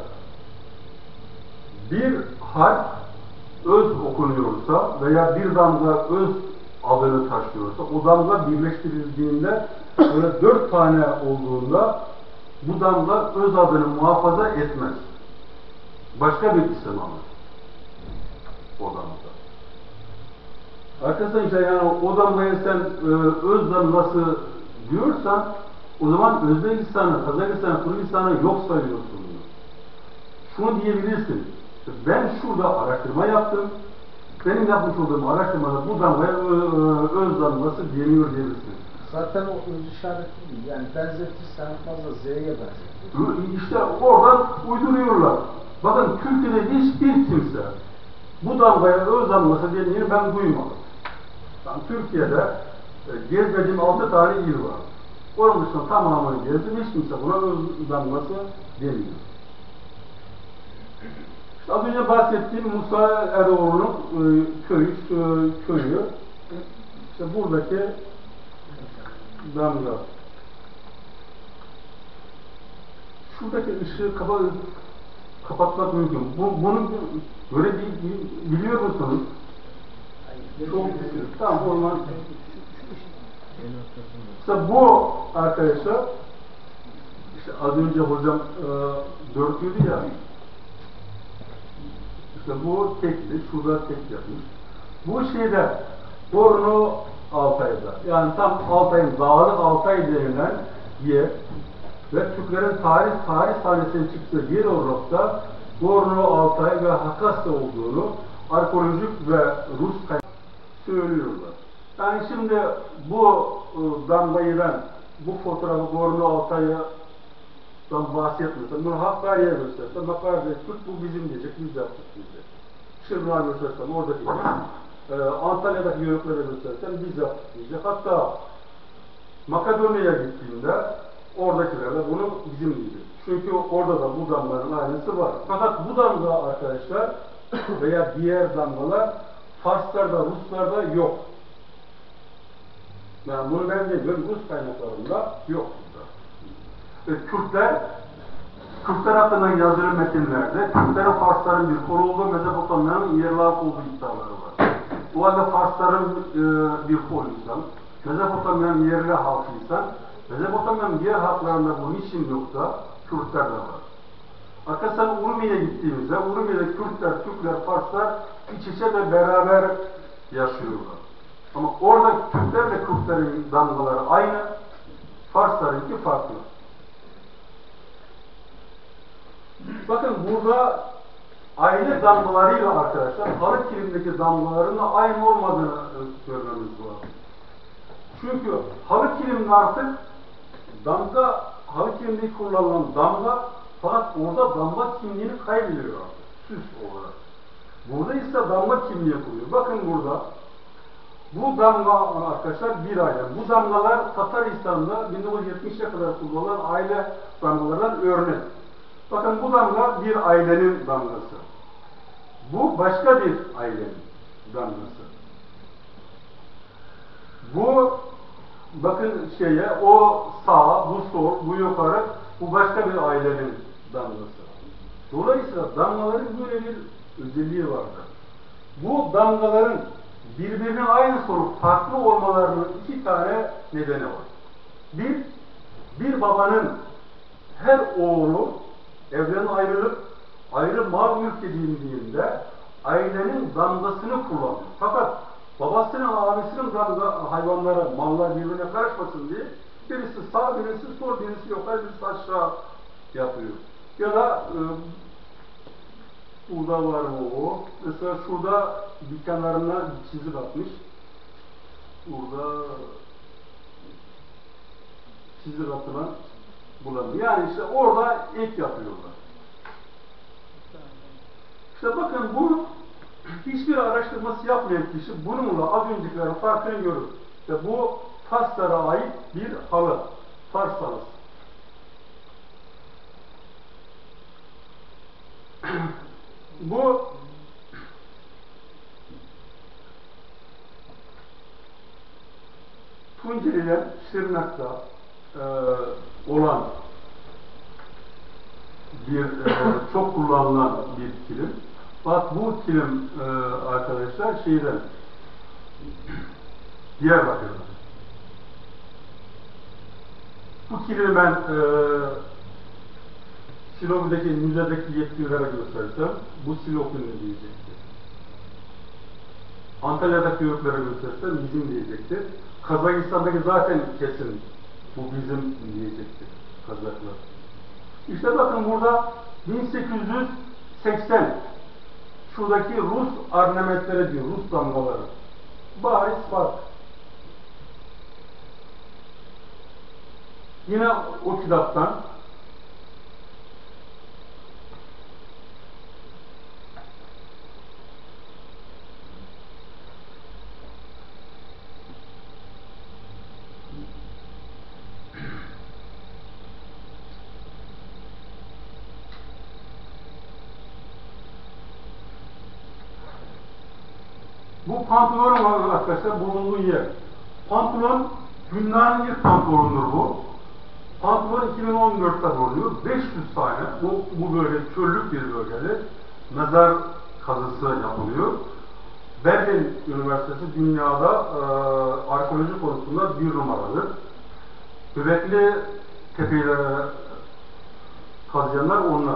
bir harf öz okunuyorsa veya bir damga öz adını taşıyorsa, o damga birleştirildiğinde böyle dört tane olduğunda bu damga öz adını muhafaza etmez. Başka bir isim alır. O damga. Arkadaşlar işte yani o damgaya sen e, öz damgası diyorsan, o zaman Özbekistan'ı, Kazakistan'ı, Kırgızistan'ı yok sayıyorsun. Şunu diyebilirsin. Ben şurada araştırma yaptım. Benim yapmış olduğum araştırmada bu damgaya öz damgası deniyor diyebilirsin. Zaten o öz işareti değil. Yani benzetirsen fazla Z'ye benzetir. İşte oradan uyduruyorlar. Bakın Türkiye'de hiçbir kimse bu damgaya öz damgası dediğini ben duymadım. Yani Türkiye'de e, gezmediğim altı tane il var. Onun dışında tamamını gezdim, hiç kimse buna öz damgası demiyor. İşte az önce bahsettiğim Musa Eroğlu'nun e, köyü, e, köyü, işte buradaki damga. Şuradaki ışığı kapa kapatmak mümkün. Bu, bunu böyle bir, bir, biliyor musunuz? Çok güzel. Tamam, o zaman işte bu arkadaşlar, işte az önce hocam e, dörtlüydü ya, işte bu tekli, şurada tek yapmış. Bu şeyde Bornu Altay'da, yani tam Altay'ın, Dağlık Altay denilen yer ve Türklerin tarih tarih sahnesine çıktığı yer olarak Bornu Altay ve Hakasya olduğunu arkeolojik ve Rus kaynak söylüyorlar. Yani şimdi bu e, damgayı ben, bu fotoğrafı Bornu Altay'dan bahsetmiyorsam, bunu Hakkari'ye göstersem, Hakkari'de Türk bu bizim diyecek, biz yaptık diyecek. Şırnak'a göstersem oradaki e, Antalya'daki yörüklere göstersem biz yaptık diyecek. Hatta Makedonya'ya gittiğinde oradakiler de bunu bizim diyecek. Çünkü orada da bu damgaların aynısı var. Fakat bu damga arkadaşlar veya diğer damgalar Farslarda, Ruslarda yok. Yani bunu ben demiyorum, Rus kaynaklarında yok burada. Ve Kürtler, Kürtler hakkında yazılı metinlerde Kürtlerin Farsların bir kolu olduğu, Mezopotamya'nın yerli halk olduğu iddiaları var. Bu halde Farsların e, bir koluysan, Mezopotamya'nın yerli halkıysan, Mezopotamya'nın diğer halklarında bu niçin yoksa Kürtler de var. Arkadaşlar Urumi'ye gittiğimizde, Urumi'de Kürtler, Türkler, Farslar iç içe ve beraber yaşıyorlar. Ama orada Kürtler ve Kürtlerin damgaları aynı, Farslarınki farklı. Bakın burada aile damgalarıyla arkadaşlar, halı kilimdeki damgaların da aynı olmadığını görmemiz lazım. Çünkü halı kilimde artık damga, halı kilimde kullanılan damga, fakat orada damga kimliğini kaybediyor artık, süs olarak. Burada ise damga kimliği koyuyor. Bakın burada, bu damga arkadaşlar bir aile. Bu damgalar Tataristan'da bin dokuz yüz yetmişe kadar kullanılan aile damgalarından örnek. Bakın bu damga bir ailenin damgası. Bu başka bir ailenin damgası. Bu bakın şeye, o sağ, bu sol, bu yukarı, bu başka bir ailenin damgası. Dolayısıyla damgaların böyle bir özelliği vardır. Bu damgaların birbirinin aynısı olup farklı olmalarının iki tane nedeni var. Bir, bir babanın her oğlu evden ayrılıp ayrı mal mülk edindiğinde ailenin damgasını kullanıyor. Fakat babasının, abisinin damga, hayvanlara, mallar birbirine karışmasın diye birisi sağ, birisi sol, birisi yukarı, birisi aşağı yapıyor. Ya da e, burada var mı o? Mesela şurada bir kenarına bir çizik atmış. Burada çizik atılan bulamıyor. Yani işte orada ek yapıyorlar. İşte bakın bu hiçbir araştırması yapmayan kişi bununla az öncekilerin farkını görür. İşte bu Farslara ait bir halı. Fars halısı. Bu Tunceli'de, Şırnak'ta e, olan bir e, çok kullanılan bir kilim. Bak bu kilim e, arkadaşlar şeyden Diyarbakır'da. Bu kilimi ben e, Silopi'deki müzedeki yetkililere göstersem bu Silopi'nin diyecektir. Antalya'daki yörüklere göstersem bizim diyecektir. Kazakistan'daki zaten kesin bu bizim diyecektir Kazaklar. İşte bakın burada bin sekiz yüz seksen şuradaki Rus ornamentleri diyor, Rus damgaları. Bariz fark. Yine o kitaptan Bu pantolonun arkadaşlar bulunduğu yer. Pantolon dünyanın ilk pantolonudur bu. Pantolon iki bin on dörtte bulunuyor. beş yüz tane bu, bu böyle çöllük bir bölgede mezar kazısı yapılıyor. Berlin Üniversitesi dünyada e, arkeoloji konusunda bir numaradır. Göbekli tepelere kazıyanlar onlar.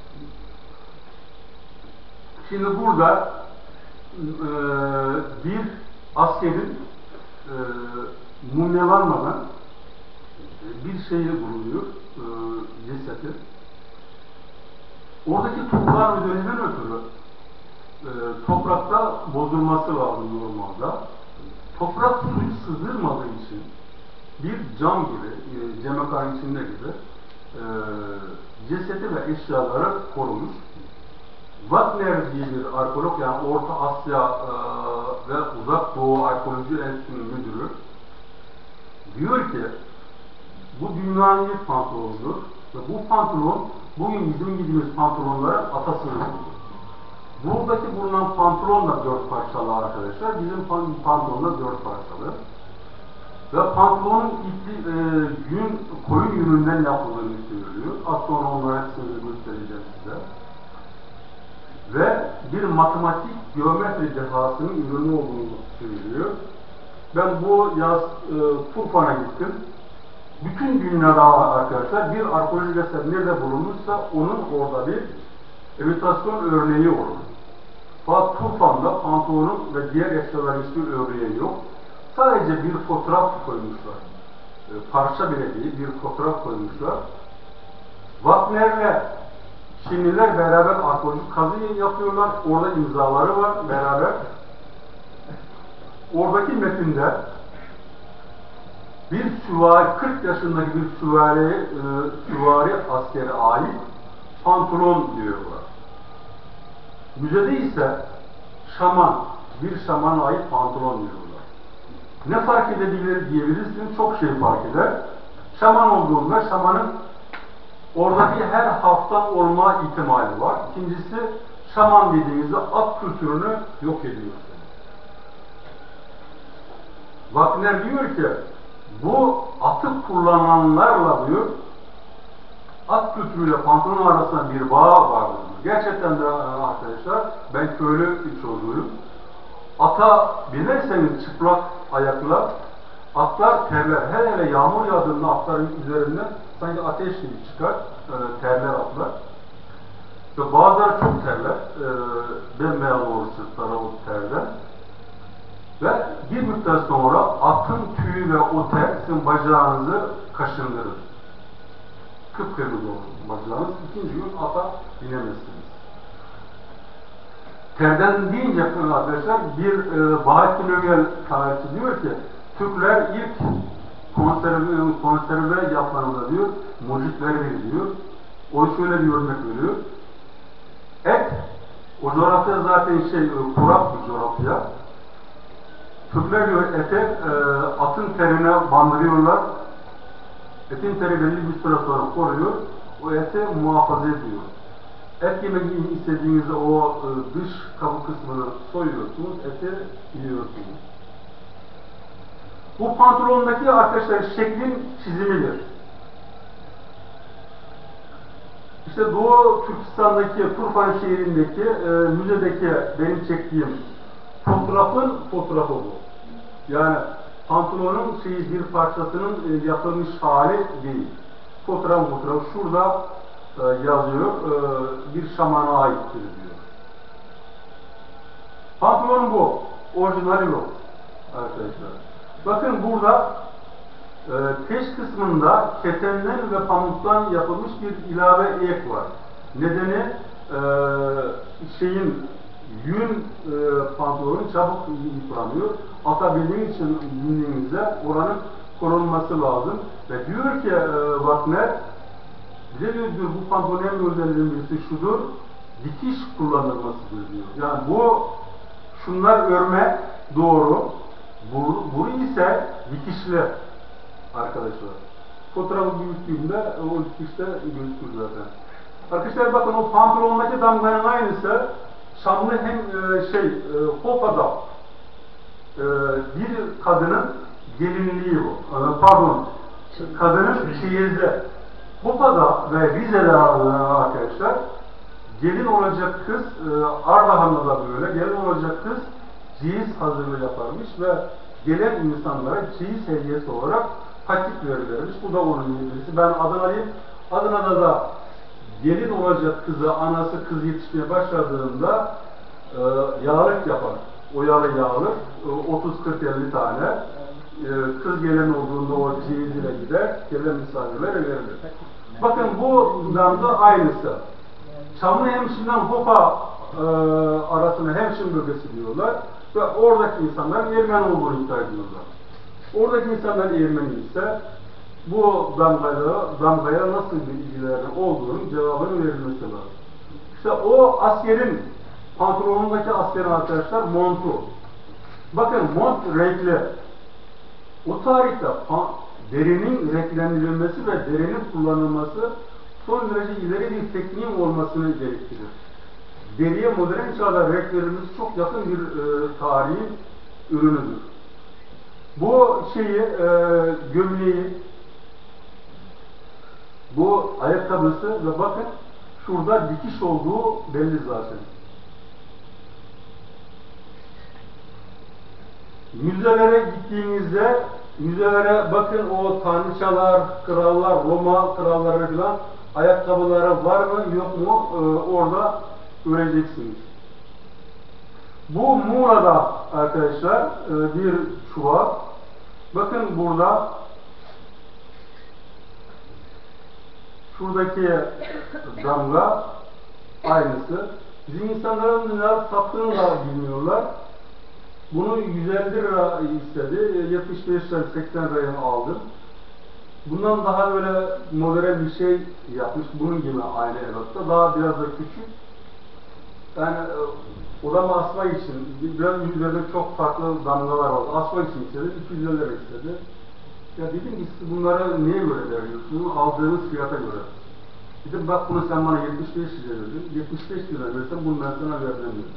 Şimdi burada e, bir askerin e, mumyalanmadan bir şeyi bulunuyor, e, cesedi. Oradaki toprağın üzerinden ötürü e, toprakta bozulması lazım normalde. Toprak suyu sızdırmadığı için bir cam gibi, e, cemekanın içinde gibi e, cesedi ve eşyaları korumuş. Wagner diye bir arkeolog, yani Orta Asya e, ve Uzak Doğu Arkeoloji Enstitüsü'nün müdürü diyor ki bu dünyanın ilk pantolonudur ve bu pantolon bugün bizim giydiğimiz pantolonlara atasözüdür. Buradaki bulunan pantolon da dört parçalı arkadaşlar. Bizim pantolon da dört parçalı. Ve pantolonun ipli, e, yün, koyun yününden yapıldığını söylüyor. Az sonra onları hepsini göstereceğim size. Ve bir matematik geometri dehasının ürünü olduğunu söylüyor. Ben bu yaz e, Turfan'a gittim. Bütün dünyada arkadaşlar bir arkeolojik eser nerede bulunmuşsa onun orada bir imitasyon örneği olur. Fakat Turfan'da pantolonun ve diğer eşyaların hiçbir örneği yok. Sadece bir fotoğraf koymuşlar. E, parça bile değil, bir fotoğraf koymuşlar. Wagner'le Çinliler beraber arkeolojik kazı yapıyorlar. Orada imzaları var beraber. Oradaki metinde bir süvari, kırk yaşındaki bir süvari, e, süvari askere ait pantolon diyorlar. Müzede ise şaman, bir şamana ait pantolon diyorlar. Ne fark edebilir diyebilirsiniz, çok şey fark eder. Şaman olduğunda şamanın oradaki her haftan olma ihtimali var. İkincisi, şaman dediğimizde at kültürünü yok ediyor. Wagner diyor ki, bu atı kullananlarla diyor, at kültürüyle pantolon arasında bir bağ vardır. Gerçekten de arkadaşlar, ben köylü bir çocuğuyum. Ata binerseniz çıplak ayakla, atlar terler. Hele hele yağmur yağdığında atların üzerinden sanki ateş gibi çıkar, e, terler atlar. Ve bazıları çok terler, e, bembeyaz olur sırtları o terler. Ve bir müddet sonra atın tüyü ve o ter sizin bacağınızı kaşındırır. Kıpkırmızı olur bacağınız. İkinci gün ata binemezsiniz. Terden deyince arkadaşlar bir e, Bahattin Ögel tarihçi diyor ki Türkler ilk konserve, konserve yapılarında diyor mucitleri diyor. O şöyle bir örnek veriyor. Et, o coğrafya zaten şey kurak bir coğrafya. Türkler diyor ete e, atın terine bandırıyorlar. Etin teri belli bir süre sonra koruyor. O eti muhafaza ediyor. Et yemek istediğinizde o e, dış kabuk kısmını soyuyorsunuz, eti yiyorsunuz. Bu pantolondaki arkadaşlar şeklin çizimidir. İşte Doğu Türkistan'daki, Turfan şehrindeki, e, müzedeki benim çektiğim fotoğrafın fotoğrafı bu. Yani pantolonun şeyi bir parçasının e, yapılmış hali değil. Fotoğraf fotoğraf şurada e, yazıyor, e, bir şamana aittir diyor. Pantolon bu, orijinali bu arkadaşlar. Bakın burada e, peş kısmında ketenden ve pamuktan yapılmış bir ilave ek var. Nedeni e, şeyin yün e, pantolonun çabuk yıpranıyor. Atabildiğiniz için yünlüğünüzde oranın korunması lazım. Ve diyor ki e, Wagner, bize diyor, diyor bu pantolonun en özelliğinin birisi şudur, dikiş kullanılmasıdır diyor. Yani bu, şunlar örme doğru, bu, bu ise dikişli arkadaşlar. Fotoğrafı büyüttüğümde o dikişte gözükür zaten. Arkadaşlar bakın o pantolondaki damganın aynısı Şamlı hem e, şey e, Hopa'da bir kadının gelinliği bu. E, pardon, kadının çeyizi. Hopa'da ve Rize'de arkadaşlar gelin olacak kız, e, Ardahan'da da böyle gelin olacak kız ceyiz hazırlığı yaparmış ve gelen insanlara ceyiz hediyesi olarak patik verilirmiş. Bu da onun hediyesi. Ben Adana'lıyım. Adana'da da gelin olacak kızı, anası kız yetişmeye başladığında e, yağlık yapar. O yalı yağlık e, otuz kırk elli tane. E, kız gelen olduğunda o ceyiz ile gider, gelen misafirlere verilir. Bakın bu da aynısı. Çamlıhemşin'den Hopa e, arasına Hemşin bölgesi diyorlar ve oradaki insanların Ermeni olduğunu iddia ediyorlar. Oradaki insanlar Ermeni ise bu damgaya, damgaya nasıl bir ilgilerinin olduğunun cevabını verilmesi lazım. İşte o askerin, pantolonundaki askerin arkadaşlar montu. Bakın mont renkli. O tarihte derinin renklendirilmesi ve derinin kullanılması son derece ileri bir tekniğin olmasını gerektirir. Deriye modern çağda renk verilmesi çok yakın bir e, tarihin ürünüdür. Bu şeyi, e, gömleği, bu ayakkabısı ve bakın şurada dikiş olduğu belli zaten. Müzelere gittiğinizde müzelere bakın o tanrıçalar, krallar, Roma kralları falan ayakkabıları var mı yok mu ee, orada göreceksiniz. Bu Muğla'da arkadaşlar e, bir çuval. Bakın burada şuradaki damga aynısı. Bizim insanların neler sattığını da bilmiyorlar. Bunu yüz elli lira istedi. yetmiş beş lira seksen liraya aldım. Bundan daha böyle modern bir şey yapmış. Bunun gibi aynı ebatta. Daha biraz da küçük. Yani odamı asmak için biraz üzerinde çok farklı damgalar var. Asmak için istedi. iki yüz elli lira istedi. Ya dedim ki siz bunlara niye göre veriyorsunuz? Aldığınız fiyata göre. Dedim bak bunu sen bana yetmiş beş lira verdin. yetmiş beş lira versem bunu ben sana veremiyorum.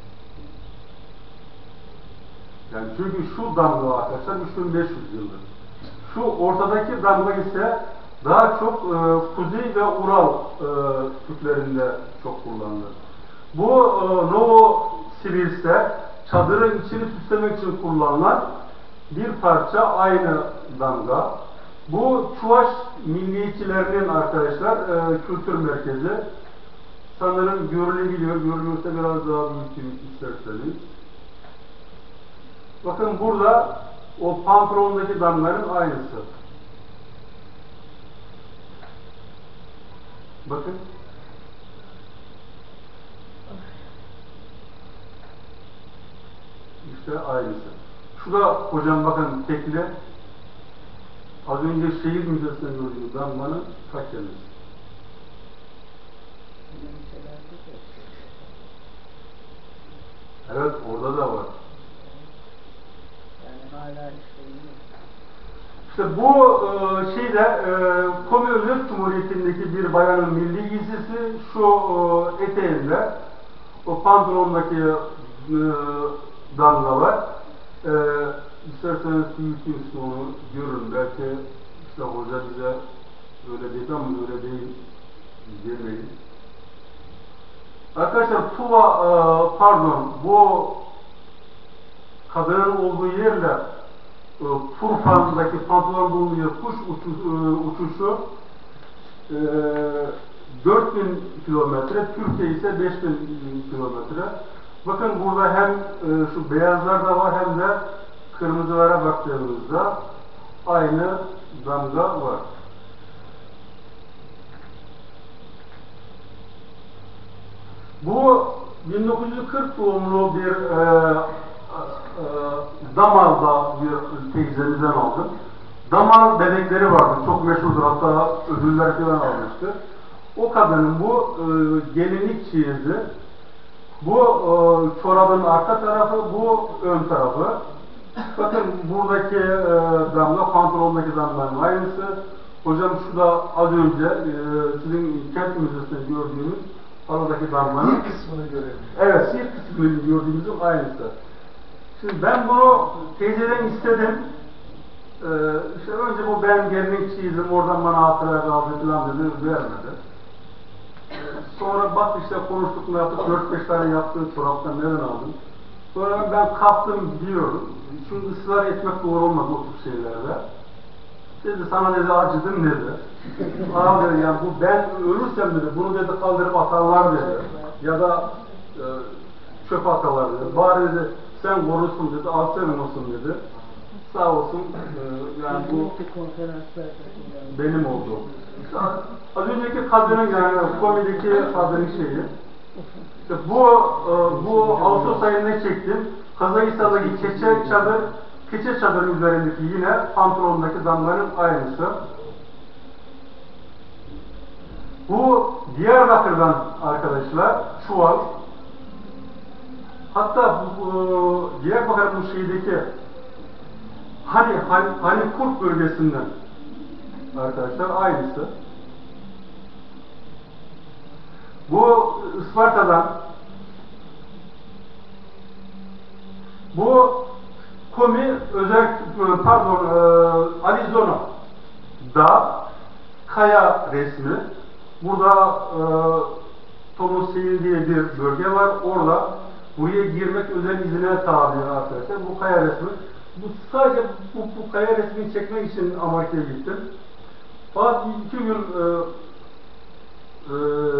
Yani çünkü şu damga arkadaşlar üç bin beş yüz yıldır. Şu ortadaki damga ise daha çok e, Kuzey ve Ural e, Türklerinde çok kullanılır. Bu e, Novosibirsk ise çadırın içini süslemek için kullanılan bir parça aynı damga. Bu Çuvaş milliyetçilerinin arkadaşlar e, kültür merkezi. Sanırım görülebiliyor. Görülürse biraz daha büyük isterseniz. Bakın burada o pantolondaki damganın aynısı. Bakın. İşte aynısı. Şu da hocam bakın tekli. Az önce şehir müzesinde gördüğünüz damganın ta kendisi. Evet orada da var. İşte bu e, şeyde e, Komünist Cumhuriyeti'ndeki bir bayanın milli giysisi şu e, eteğinde o pantolondaki e, damga var. E, isterseniz büyüteyim onu görün. Belki işte hoca bize öyle dedi ama öyle değil demeyin. Arkadaşlar Tuva e, pardon bu kadının olduğu yerle e, Turfan'daki pantolon bulunduğu yer kuş uçuş, e, uçuşu e, dört bin kilometre, Türkiye ise beş bin kilometre. Bakın burada hem e, şu beyazlar da var hem de kırmızılara baktığımızda aynı damga var. Bu bin dokuz yüz kırk doğumlu bir e, e, Damal'da bir teyzemizden aldım. Damal bebekleri vardı. Çok meşhurdur. Hatta ödüller falan almıştı. O kadının bu e, gelinlik çeyizi. Bu e, çorabın arka tarafı, bu ön tarafı. Bakın buradaki e, damla, pantolondaki damlanın aynısı. Hocam şu da az önce e, sizin kent müzesinde gördüğünüz aradaki damlanın bir kısmını görelim. evet, bir kısmını gördüğümüzün aynısı. Şimdi ben bunu teyzeden istedim. Ee, işte önce bu ben gelinlik çizdim, oradan bana hatıra kaldı falan dedi, vermedi. Ee, sonra bak işte konuştuk mu yaptık, dört beş tane yaptığı çoraptan neden aldım. Sonra ben kalktım gidiyorum. Çünkü ısrar etmek doğru olmaz o tür şeylerde. Dedi sana dedi acıdım dedi. Abi dedi yani bu ben ölürsem dedi, bunu dedi kaldırıp atarlar dedi. Ya da e, çöpe atarlar dedi. Bari dedi sen korursun dedi, al senin olsun dedi. Sağ olsun e, yani bu benim oldu. İşte az önceki kadının yani komediki kadının şeyi. İşte bu e, bu Ağustos ayında çektim. Kazakistan'daki keçe çadır, keçe çadırın üzerindeki yine pantolondaki damların aynısı. Bu Diyarbakır'dan arkadaşlar çuval. Hatta bu Diyarbakır'ın şeydeki hani hani, hani Kurt bölgesinden arkadaşlar aynısı. Bu Isparta'dan, bu Komi özel pardon Arizona'da kaya resmi. Burada e, Thomas Hill diye bir bölge var. Orada buraya girmek özel izine tabi arkadaşlar. Bu kaya resmi. Bu sadece bu, bu kaya resmini çekmek için Amerika'ya gittim. Fakat iki gün e, e,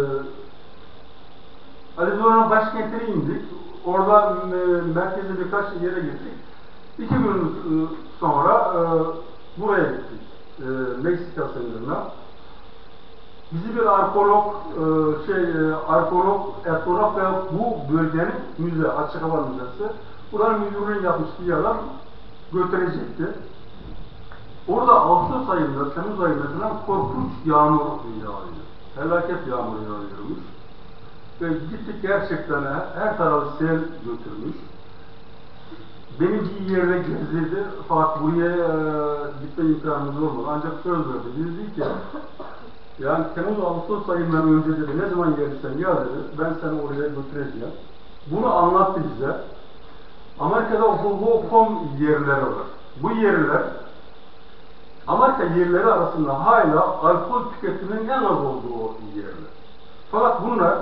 Arizona'nın başkentine indik. Orada e, merkezde birkaç yere gittik. İki gün e, sonra e, buraya gittik. E, Meksika sınırına. Bizi bir arkeolog, e, şey, e, arkeolog, etnograf ve bu bölgenin müze, açık hava müzesi, buranın müdürlüğünü yapmış bir adam götürecekti. Orada Ağustos ayında, Temmuz ayında falan korkunç yağmur yağıyor. Felaket yağmur yağıyormuş. Ve gittik gerçekten her tarafı sel götürmüş. Beni bir yerde gezdirdi, fakat buraya e, gitme imkanımız olmadı. Ancak söz verdi. Dedi ki, yani Temmuz Ağustos ayından önce dedi, ne zaman gelirsen ya dedi, ben seni oraya götüreceğim. Bunu anlattı bize. Amerika'da Hohocom yerleri var. Bu yerler, Amerika yerleri arasında hala alkol tüketiminin en az olduğu yerler. Fakat bunlar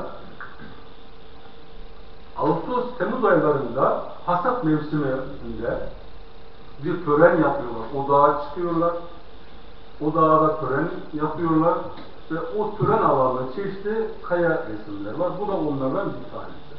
Ağustos-Temmuz aylarında hasat mevsiminde bir tören yapıyorlar. O dağa çıkıyorlar. O dağda tören yapıyorlar. Ve o tören alanında çeşitli kaya resimler var. Bu da onlardan bir tanesi.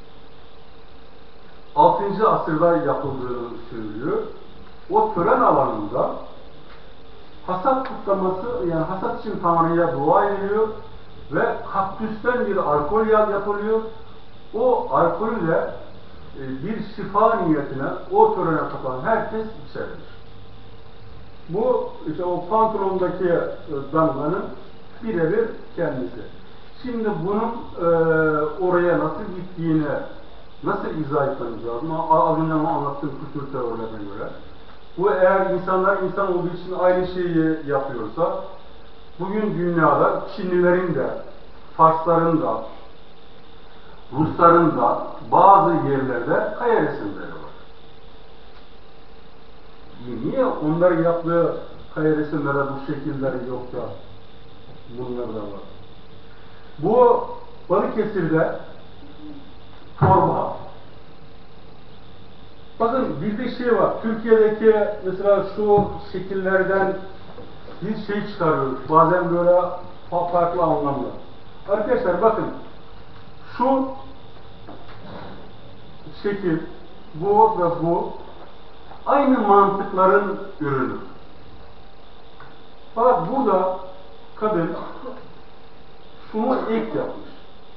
altıncı asırda yapıldığını söylüyor. O tören alanında hasat kutlaması, yani hasat için Tanrı'ya dua ediliyor ve kaktüsten bir alkol yapılıyor. O alkolüyle e, bir şifa niyetine o törene katılan herkes içermiş. Bu işte o pantolondaki e, damlanın birebir kendisi. Şimdi bunun e, oraya nasıl gittiğini nasıl izah etmemiz lazım? Az önce anlattığım kültür teorilerine göre. Bu eğer insanlar insan olduğu için aynı şeyi yapıyorsa, bugün dünyada Çinlilerin de, Farsların da, Rusların da bazı yerlerde kaya resimleri var. Niye onların yaptığı kaya resimlere bu şekilleri yok da bunlar da var? Bu Balıkesir'de torba. Bakın bir de şey var. Türkiye'deki mesela şu şekillerden bir şey çıkarıyoruz. Bazen böyle farklı anlamda. Arkadaşlar bakın şu şekil, bu ve bu aynı mantıkların ürünü. Fakat burada kadın şunu ek yapmış.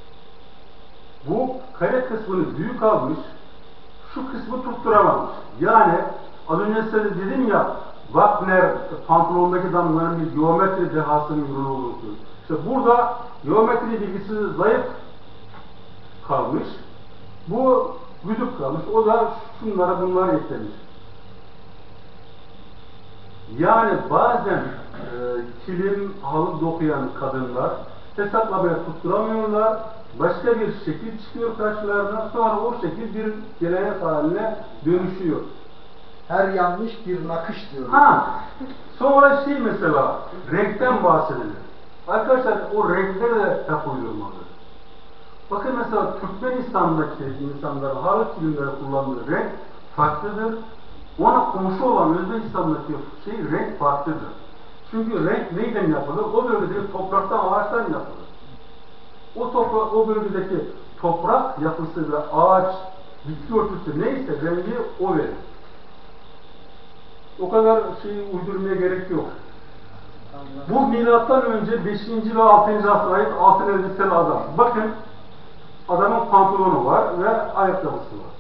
Bu kare kısmını büyük almış, şu kısmı tutturamamış. Yani az önce size dedim ya, Wagner pantolondaki damlaların bir geometri dehasının ürünü olduğunu. İşte burada geometri bilgisi zayıf kalmış. Bu güdük kalmış. O da şunlara bunları eklemiş. Yani bazen e, kilim, halı dokuyan kadınlar hesapla bile tutturamıyorlar. başka bir şekil çıkıyor karşılarına, sonra o şekil bir gelenek haline dönüşüyor. Her yanlış bir nakış diyor. Ha, sonra şey mesela, renkten bahsedilir. Arkadaşlar o renklere de hep uydurmalı. Bakın mesela Türkmenistan'daki insanların halk filmleri kullandığı renk farklıdır. Ona komşu olan Özbekistan'daki şey renk farklıdır. Çünkü renk neyden yapılır? O bölgedeki topraktan, ağaçtan yapılır. O toprak, o bölgedeki toprak yapısı ve ağaç, bitki örtüsü neyse rengi o verir. O kadar şeyi uydurmaya gerek yok. Bu milattan önce beşinci ve altıncı asra ait altın elbiseli adam. Bakın, adamın pantolonu var ve ayakkabısı var.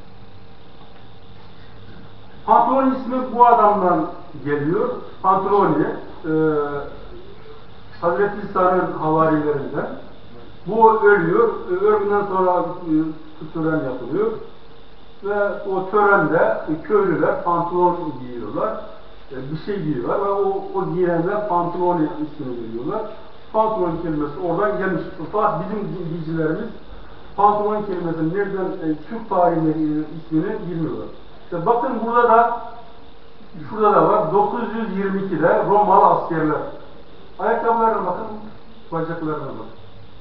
Pantolon ismi bu adamdan geliyor. Pantoloni, e, Hazreti İsa'nın havarilerinden. Bu ölüyor. E, ölümden sonra e, tören yapılıyor. Ve o törende e, köylüler pantolon giyiyorlar. E, bir şey giyiyorlar ve o, o giyenler pantolon ismini veriyorlar. Pantolon kelimesi oradan gelmiş. Fakat bizim dizicilerimiz pantolon kelimesinin nereden e, Türk tarihinde ismini bilmiyorlar. İşte bakın burada da şurada da var. dokuz yüz yirmi ikide Romalı askerler. Ayakkabılarına bakın, bacaklarına bakın.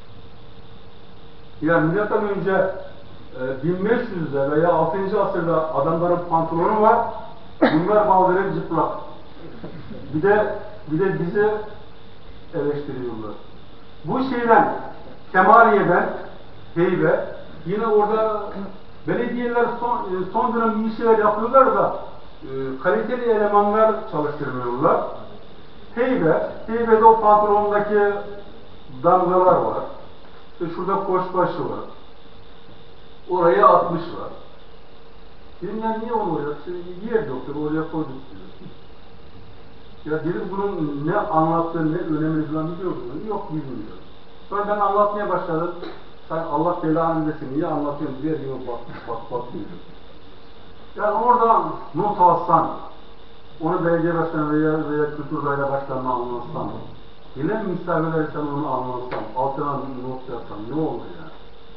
Yani milattan önce e, bin beş yüzde veya altıncı asırda adamların pantolonu var. Bunlar bazıları cıplak. Bir de bir de bizi eleştiriyorlar. Bu şeyden Kemaliye'den Heybe, yine orada belediyeler son, son dönem iyi şeyler yapıyorlar da e, kaliteli elemanlar çalıştırmıyorlar. Heybe, Heybe'de o pantolondaki damgalar var. İşte şurada koçbaşı var. Oraya atmışlar. Dedim ya niye onu oraya? Yer doktor oraya koyduk diyor. Ya dedim bunun ne anlattığını, ne önemini falan biliyor musun? Yok bilmiyorum. Sonra ben anlatmaya başladım. Sen Allah belanı desin, niye anlatıyorsun diye diyor bak bak bak diyor. Yani oradan not alsan, onu belediye başkanı veya, veya kültür daire başkanına anlatsan, gelen misafirler sen onu anlatsan, altına not yazsan ne olur yani?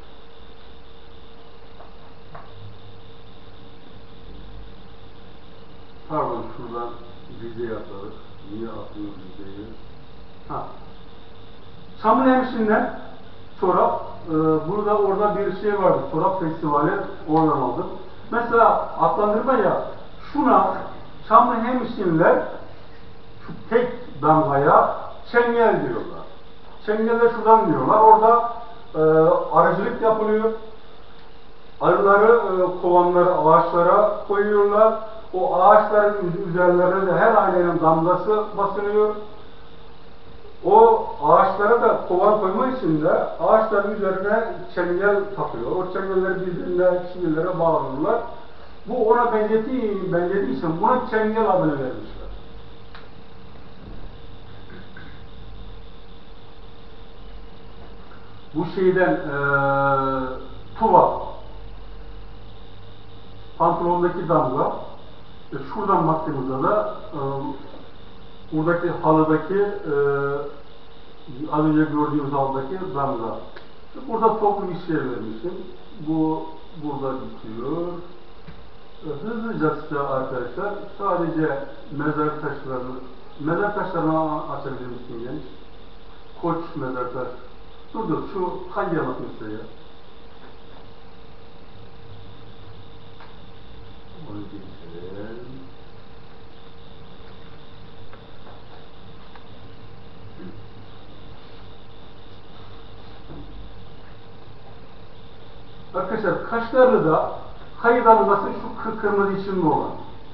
Pardon şuradan Rize'ye atladık. Niye atlıyoruz Rize'yi? Ha. Çamlıhemşin'den çorap, e, burada orada bir şey vardı, çorap festivali, oradan aldım. Mesela atlandırma ya, şuna Çamlıhemşinler şu tek damgaya çengel diyorlar. Çengelde şuradan diyorlar, orada e, arıcılık yapılıyor. Arıları, e, kovanları ağaçlara koyuyorlar. O ağaçların üzerlerine de her ailenin damgası basılıyor. O ağaçlara da kovan koyma için de ağaçların üzerine çengel takıyor. O çengelleri birbirine, çivilere bağlıyorlar. Bu ona benzetiği, benzediği için buna çengel adını vermişler. Bu şeyden ee, tuva, pantolondaki damga, e, şuradan baktığımızda da e, buradaki halıdaki e, az önce gördüğümüz halıdaki damga. Burada toplu bir şey vermişim. Bu burada bitiyor. E, hızlıca size arkadaşlar sadece mezar taşlarını mezar taşlarını açabilir misin genç? Koç mezar taş. Dur dur şu hangi anlatayım size ya? Onu geçelim. Arkadaşlar Kaşgarlı'da kayı damgası şu kırmızı içinde olan.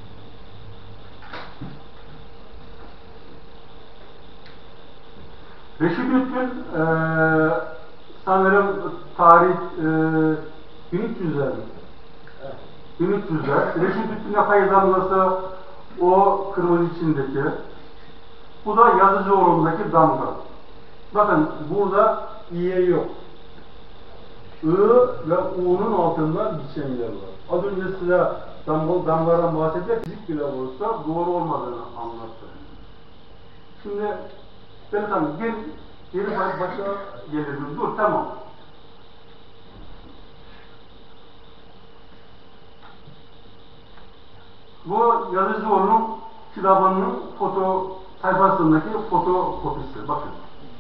Reşidüddin e, sanırım tarih e, bin üç yüzler bin üç yüzler. Reşidüddin'e kayı damgası o kırmızı içindeki. Bu da Yazıcıoğlu'ndaki damga. Bakın burada İ'ye yok. I ve U'nun altında bir çengel var. Az önce size damgadan bahsederken fizik bile olsa doğru olmadığını anlattım. Şimdi Delikanlı gel, geri başa gelelim. Dur tamam. Bu Yazıcıoğlu'nun kitabının foto sayfasındaki fotokopisi. Bakın.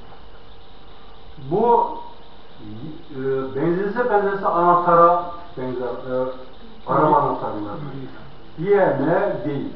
Bu e, benzerse benzerse anahtara benzer. E, araba anahtarına. Diğerine değil.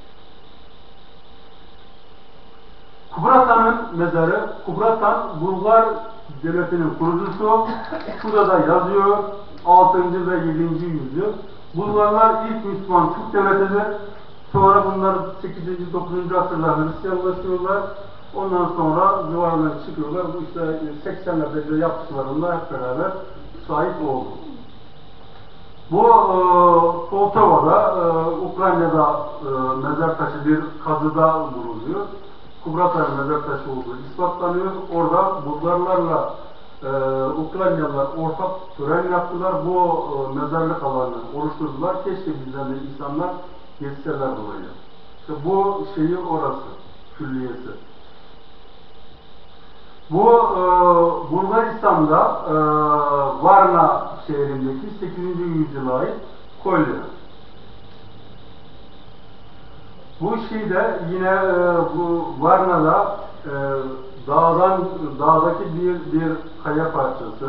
Kubrata'nın mezarı, Kubratan Bulgar devletinin kurucusu. Şurada da yazıyor. altıncı ve yedinci yüzyıl. Bulgarlar ilk Müslüman Türk devletidir. Sonra bunlar sekizinci dokuzuncu asırda Hristiyanlaşıyorlar. Ondan sonra civarından çıkıyorlar. Bu işte seksenlerde yaptıklarında hep beraber şahit oldu. Bu e, Poltava'da, e, Ukrayna'da e, mezar taşı bir kazıda bulunuyor. Kubrata'nın mezar taşı olduğu ispatlanıyor. Orada Bulgarlarla e, Ukraynalılar ortak tören yaptılar. Bu e, mezarlık alanını oluşturdular. Keşke bizden de insanlar geçseler buraya. İşte bu şeyi orası, külliyesi. Bu e, Bulgaristan'da e, Varna şehrindeki sekizinci yüzyıla ait kolye. Bu şeyde yine e, bu Varna'da e, dağdan dağdaki bir bir kaya parçası.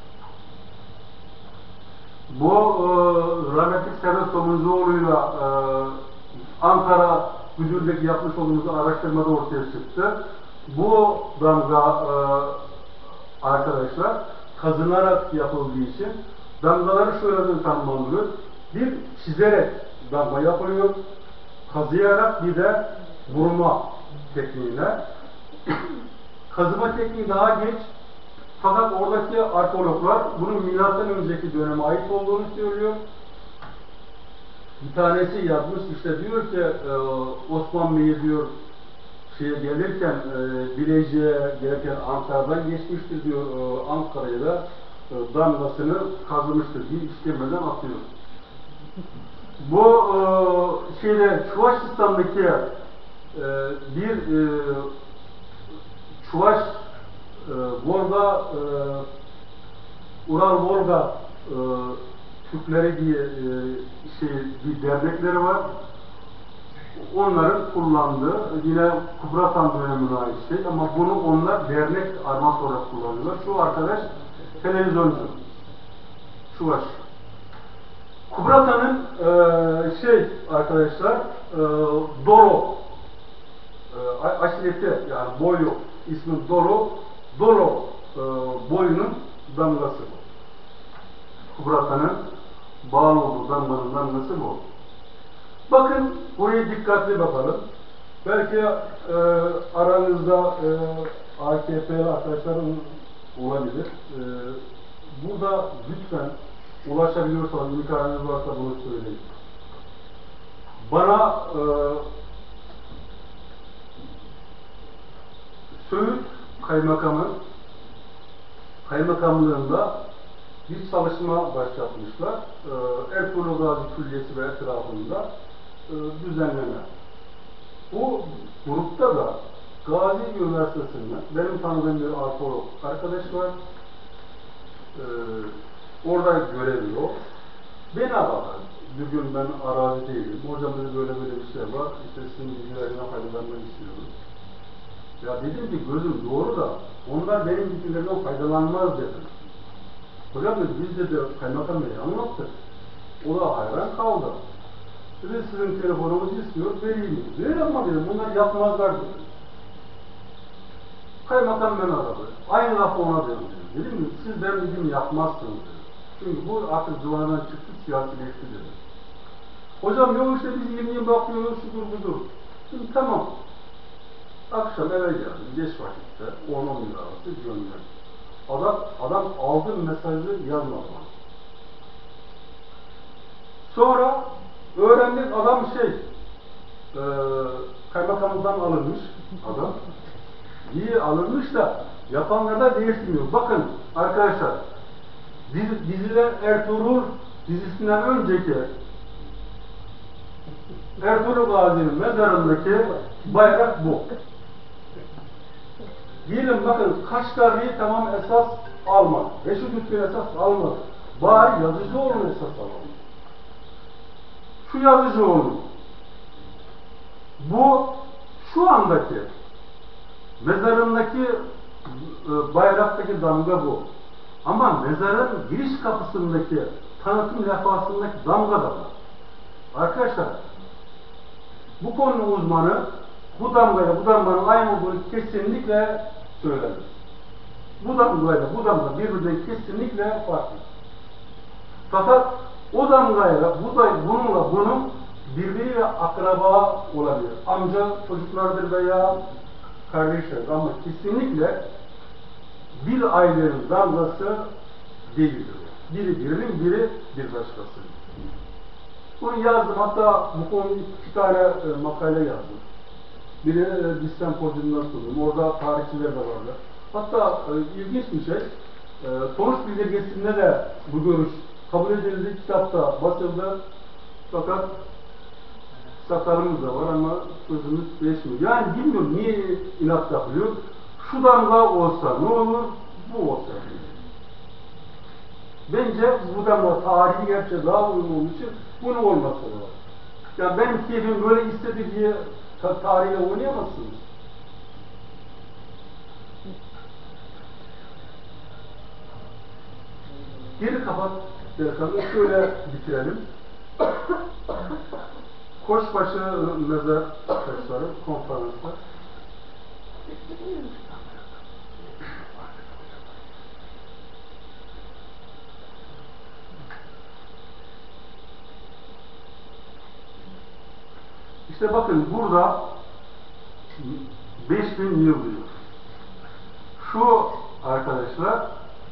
Bu e, rahmetli Servet Somuncuoğlu'yla e, Ankara Güdül'deki yapmış olduğumuz araştırmada ortaya çıktı. Bu damga e, arkadaşlar kazınarak yapıldığı için damgaları şöyle tanımlanıyor. Bir çizerek damga yapılıyor. Kazıyarak bir de vurma tekniğine. Kazıma tekniği daha geç. Fakat oradaki arkeologlar bunun milattan önceki döneme ait olduğunu söylüyor. Bir tanesi yazmış işte diyor ki e, Osman Bey'i diyor şeye gelirken e, Bilecik'e gelirken Ankara'dan geçmiştir diyor. E, Ankara'ya da e, damgasını kazımıştır. Bir işlemeden atıyor. Bu e, şeyde Çuvaşistan'daki e, bir e, Çuvaş e, Volga e, Ural Volga e, Türkleri diye e, şey bir dernekleri var. Onların kullandığı yine Kubratan dönemine ait şey ama bunu onlar dernek arması olarak kullanıyorlar. Şu arkadaş televizyoncu. Çuvaş. Kubratan'ın e, şey arkadaşlar e, Doro e, aşireti yani boyu ismi Doro Doro e, boyunun damgası bu. Kubratan'ın bağlı olduğu damganın damgası bu. Bakın buraya dikkatli bakalım. Belki e, aranızda e, A K P'li arkadaşlarım olabilir. E, burada lütfen ulaşabiliyorsanız, imkanınız varsa bunu söyleyin. Bana e, Söğüt Kaymakamı Kaymakamlığında bir çalışma başlatmışlar. E, Ertuğrul Gazi Külliyesi ve etrafında e, düzenleme. Bu grupta da Gazi Üniversitesi'nde benim tanıdığım bir arkeolog arkadaş var. E, Orada görevli o. Beni aradı. Bir gün ben arazi değilim. Hocam dedi böyle böyle bir şey var. İşte sizin bilgilerine faydalanmak istiyorum. Ya dedim ki gözüm doğru da onlar benim bilgilerimden faydalanmaz dedim. Hocam dedi biz de kaymakam bey anlattık. O da hayran kaldı. Dedi sizin telefonunuzu istiyor vereyim. Ver ama dedim bunlar yapmazlar dedim. Kaymakam beni aradı. Aynı lafı ona dedim. Dedim ki siz benim bilgimi yapmazsınız dedim. Çünkü bu artık zıvanadan çıktı, siyasileşti dedi. Hocam yok işte biz yirmi yıl bakıyoruz, şudur budur. Şimdi tamam. Akşam eve geldim, geç vakitte, on on lira arası gönderdim. Adam, adam aldı mesajı yazmadı bana. Sonra öğrendik adam şey, e, kaymakamından alınmış adam. İyi alınmış da yapanlarda değişmiyor. Bakın arkadaşlar, diziler Ertuğrul dizisinden önceki Ertuğrul Gazi'nin mezarındaki bayrak bu. Diyelim bakın Kaşgarlı'yı tamam esas almadı. Reşit Lütfü'nü esas almadı. Bari Yazıcıoğlu'nu esas almadı. Şu Yazıcıoğlu Bu şu andaki mezarındaki e, bayraktaki damga bu. Ama mezarın giriş kapısındaki tanıtım levhasındaki damga da bu. Arkadaşlar, bu konunun uzmanı bu damgayla bu damganın aynı olduğunu kesinlikle söyler. Bu damgayla bu damga birbirinden kesinlikle farklı. Fakat o damgayla bu da, bununla bunun birbiriyle akraba olabilir. Amca çocuklardır veya kardeşler, ama kesinlikle bir ailenin damgası değildir. Biri birinin, biri bir başkası. Bunu yazdım. Hatta bu konuda iki tane e, makale yazdım. Biri e, bir sempozyumdan sundum. Orada tarihçiler de vardı. Hatta e, ilginç bir şey, e, sonuç bildirgesinde de bu görüş kabul edildi. Kitapta basıldı. Fakat sakalımız da var ama sözümüz değişmiyor. Yani bilmiyorum niye inat yapılıyor. Şu damga olsa ne olur, bu olsa. Bence bu damga tarihi gerçeğe daha uygun olduğu için bunun olması lazım. Yani benim keyfim böyle istedi diye tarihle oynayamazsınız. Geri kapat Berkan'ı şöyle bitirelim. Koçbaşı mezar taşları konferansta. İşte bakın burada beş bin yıl diyor. Şu arkadaşlar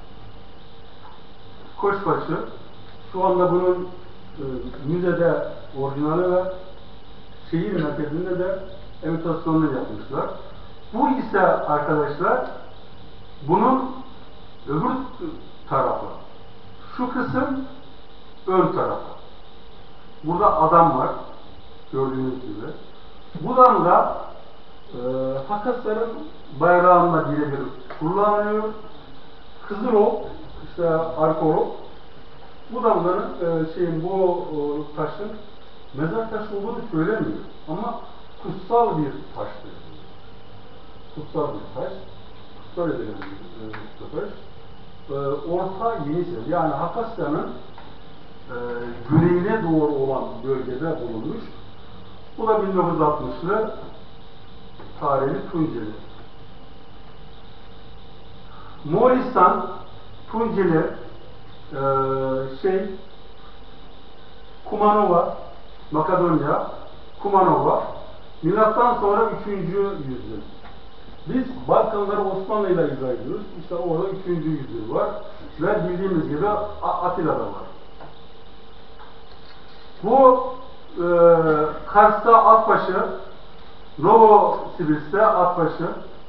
Koçbaşı, şu anda bunun e, müzede orijinali ve şehir merkezinde de imitasyonunu yapmışlar. Bu ise arkadaşlar bunun öbür tarafı. Şu kısım ön tarafı. Burada adam var. Gördüğünüz gibi. Buradan da e, Hakasların bayrağında birebir kullanılıyor. Kızılok, işte arkeolog, bu damların e, şeyin bu e, taşın mezar taşı olduğunu söylemiyor. Ama kutsal bir taştır. Kutsal bir taş. Kutsal edilen bir taş. E, Orta Yenisey, yani Hakasya'nın e, güneyine doğru olan bölgede bulunmuş. Bu da bin dokuz yüz altmışlı tarihli Tunceli. Moğolistan, Tunceli, e, şey, Kumanova, Makedonya, Kumanova, milattan sonra üçüncü yüzyıl. Biz Balkanları Osmanlı ile izah ediyoruz. İşte orada üçüncü yüzyıl var. Ve bildiğimiz gibi Atilla'da var. Bu e, Kars'ta Atbaşı, Novosibirsk'te Atbaşı,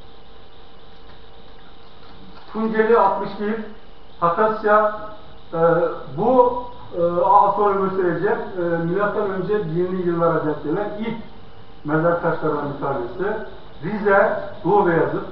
Tunceli altmış bir, Hakasya, e, bu e, az sonra göstereceğim, e, milattan önce binli yıllara denk gelen ilk mezar taşlarından bir tanesi. Rize, Doğu Beyazıt,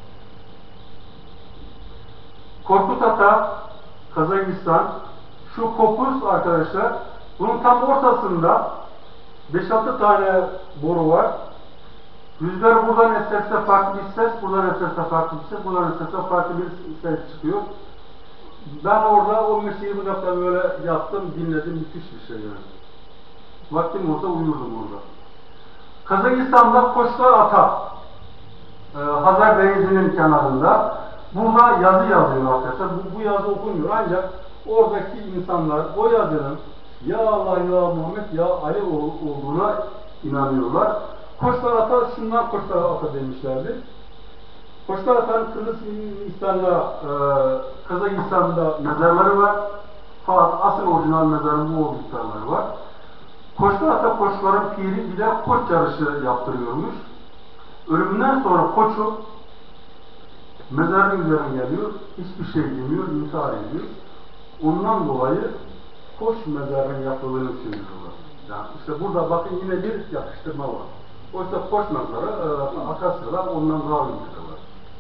Korkut-Ata, Kazakistan, şu Kopuz arkadaşlar, bunun tam ortasında beş altı tane boru var. Rüzgar buradan eserse farklı bir ses, buradan eserse farklı bir ses, buradan eserse farklı bir ses çıkıyor. Ben orada on beş yirmi dakika böyle yaptım, dinledim, müthiş bir şey yani. Vaktim olsa uyurdum orada. Kazakistan'da Koçlar-Ata, e, Hazar Denizi'nin kenarında. Burada yazı yazıyor arkadaşlar. Bu, bu yazı okunmuyor ancak oradaki insanlar o yazının ya Allah ya Muhammed ya Ali olduğuna inanıyorlar. Koçlar-Ata şundan Koçlar-Ata demişlerdi. Koçlar-Ata'nın Kırgızistan'da, e, Kazakistan'da mezarları var. Fakat asıl orijinal mezarın bu oldukları var. Koçlar-Ata koçların piri bir de koç yarışı yaptırıyormuş. Ölümünden sonra koçu mezarın üzerine geliyor, hiçbir şey demiyor, intihar ediyor. Ondan dolayı koç mezarının yapıldığını söylüyorlar. Yani işte burada bakın yine bir yakıştırma var. Oysa koç mezarı, e, Akasyalar ondan daha önce var.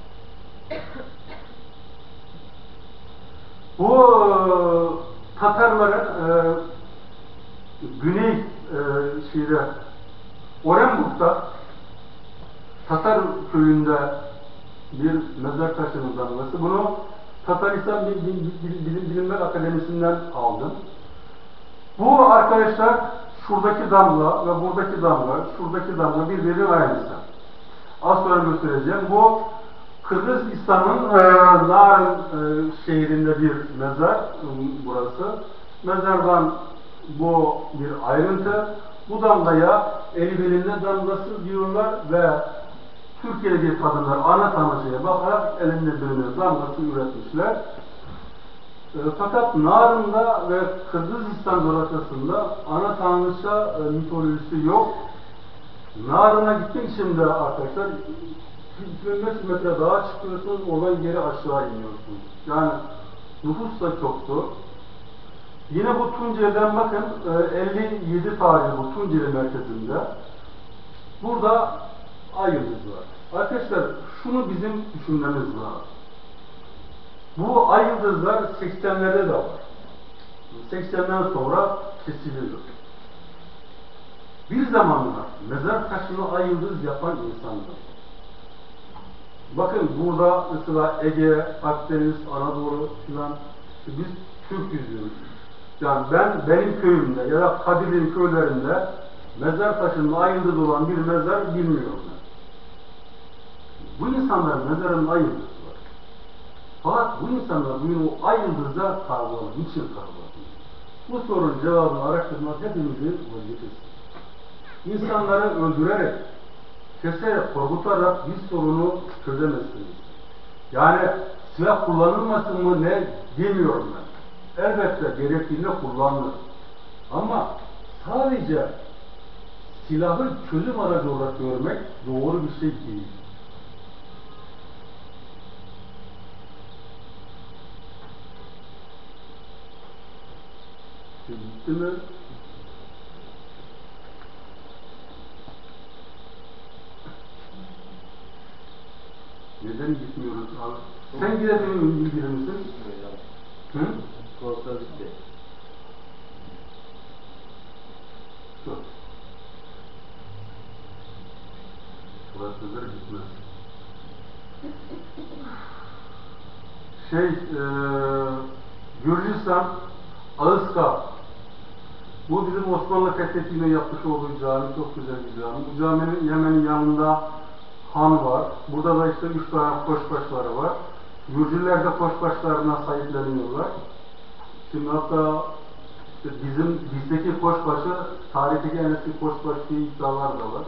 Bu e, Tatarların e, güney e, şeyde Orenburg'da Tatar köyünde bir mezar taşının damgası. Bunu Tataristan Bilim Bilimler Akademisi'nden aldım. Bu arkadaşlar şuradaki damla ve buradaki damla, şuradaki damla birbirinin aynısı. Az sonra göstereceğim. Bu Kırgızistan'ın e, Narın e, şehrinde bir mezar burası. Mezardan bu bir ayrıntı. Bu damlaya Elibelinde damlası diyorlar ve Türkiye'deki kadınlar ana tanrıçaya bakarak elinde bölünür damlası üretmişler. E, fakat Narın'da ve Kırgızistan coğrafyasında ana tanrıça e, mitolojisi yok. Narın'a gitmek için de arkadaşlar iki bin beş metre dağa çıkıyorsunuz, oradan geri aşağı iniyorsunuz. Yani nüfus da çoktu. Yine bu Tunceli'den bakın, elli yedi tarihli bu Tunceli merkezinde. Burada ay yıldızı var. Arkadaşlar şunu bizim düşünmemiz lazım. Bu ay yıldızlar seksenlerde de var. seksenlerden sonra kesiliyor. Bir zamanlar mezar taşını ay yıldız yapan insanlar. Bakın burada mesela Ege, Akdeniz, Anadolu filan biz Türk yüzüyoruz. Yani ben benim köyümde ya da Kadir'in köylerinde mezar taşının ay yıldız olan bir mezar bilmiyorum ben. Bu insanların mezarının ay yıldızı var. Fakat bu insanlar bugün o ay yıldızda kavgalı, niçin kavgalı? Bu sorunun cevabını araştırmak hepimizin vazifesi. İnsanları öldürerek, keserek, korkutarak bir sorunu çözemezsiniz. Yani silah kullanılmasın mı ne demiyorum ben. Elbette gerektiğinde kullanılır. Ama sadece silahı çözüm aracı olarak görmek doğru bir şey değil. Bitti mi? Neden gitmiyoruz abi? Sen gidebilir ilgili misin? Hı? Kurslar bitti. Şu. Burası da gitmez. Şey, e, Gürcistan, Ağızka. Bu bizim Osmanlı fethettiğinde yapmış olduğu cami, çok güzel bir cami. Bu caminin Yemen'in yanında han var. Burada da işte üç tane koçbaşları var. Gürcüler de koçbaşlarına sahipleniyorlar. Şimdi hatta işte bizim bizdeki koçbaşı tarihteki en eski koçbaşı diye iddialar da var.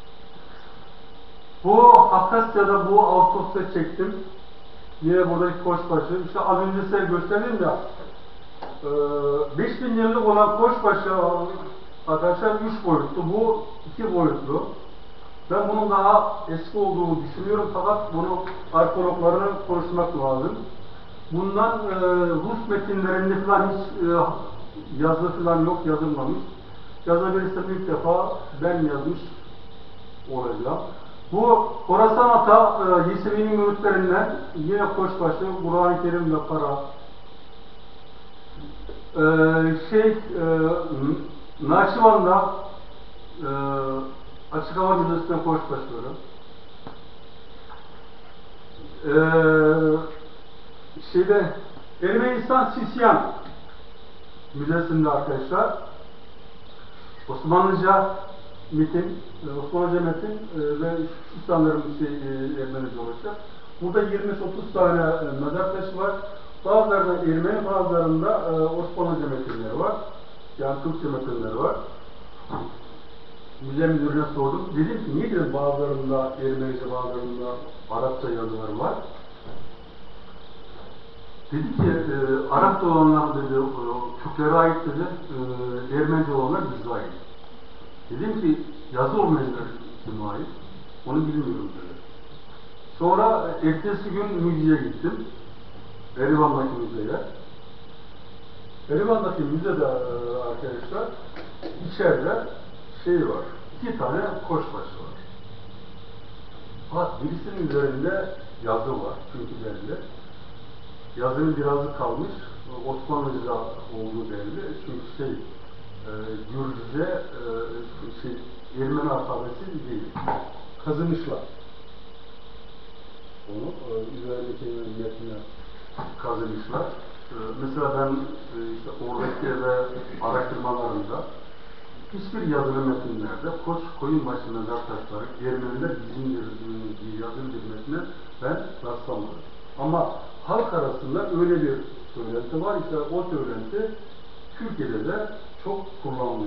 Bu Hakasya'da bu Ağustos'ta çektim. Yine buradaki koçbaşı. İşte az önce size gösterdim ya. beş bin yıllık olan koçbaşı arkadaşlar üç boyutlu. Bu iki boyutlu. Ben bunun daha eski olduğunu düşünüyorum fakat bunu arkeologlarla konuşmak lazım. Bundan e, Rus metinlerinde falan hiç e, yazı falan yok, yazılmamış. Yazabilirsem ilk defa ben yazmış olacağım. Bu Horasan Ata e, Yesevi'nin müritlerinden yine koçbaşı, Kur'an-ı Kerim ve para. E, şey, e, Naşivan'da e, Açık Hava Müzesi'ne koçbaşları. Ee, şeyde Ermenistan Sisyan Müzesi'nde arkadaşlar Osmanlıca metin, Osmanlıca metin e, ve şu sanırım şey, e, Ermenice olacak. Burada yirmi otuz tane e, mezar taşı var. Bazılarında Ermeni, bazılarında e, Osmanlıca metinleri var. Yani Türkçe metinleri var. Müze müdürüne sordum. Dedim ki niye dedim bazılarında Ermenice, bazılarında Arapça yazılar var. Dedi ki e, Arapça olanlar dedi, Türklere ait dedi, e, Ermenice olanlar bize ait. Dedim ki yazı olmayanlar kime ait? Onu bilmiyorum dedi. Sonra ertesi gün müzeye gittim. Erivan'daki müzeye. Erivan'daki müzede arkadaşlar içeride şey var, iki tane koçbaşı var. Fakat birisinin üzerinde yazı var, çünkü belli. Yazının birazı kalmış, Osmanlıca olduğu belli. Çünkü şey, e, Gürcüce, e, şey, Ermeni alfabesi değil. Kazımışlar. Onu e, üzerindeki metnine Kazımışlar. Ee, mesela ben e, işte oradaki ve araştırmalarımda hiçbir yazılı metinlerde Koç Koyunbaşı mezar taşları Ermeniler bizimdir diye yazılı bir metne ben rastlamadım. Ama halk arasında öyle bir söylenti var. İşte o söylenti Türkiye'de de çok kullanılıyor.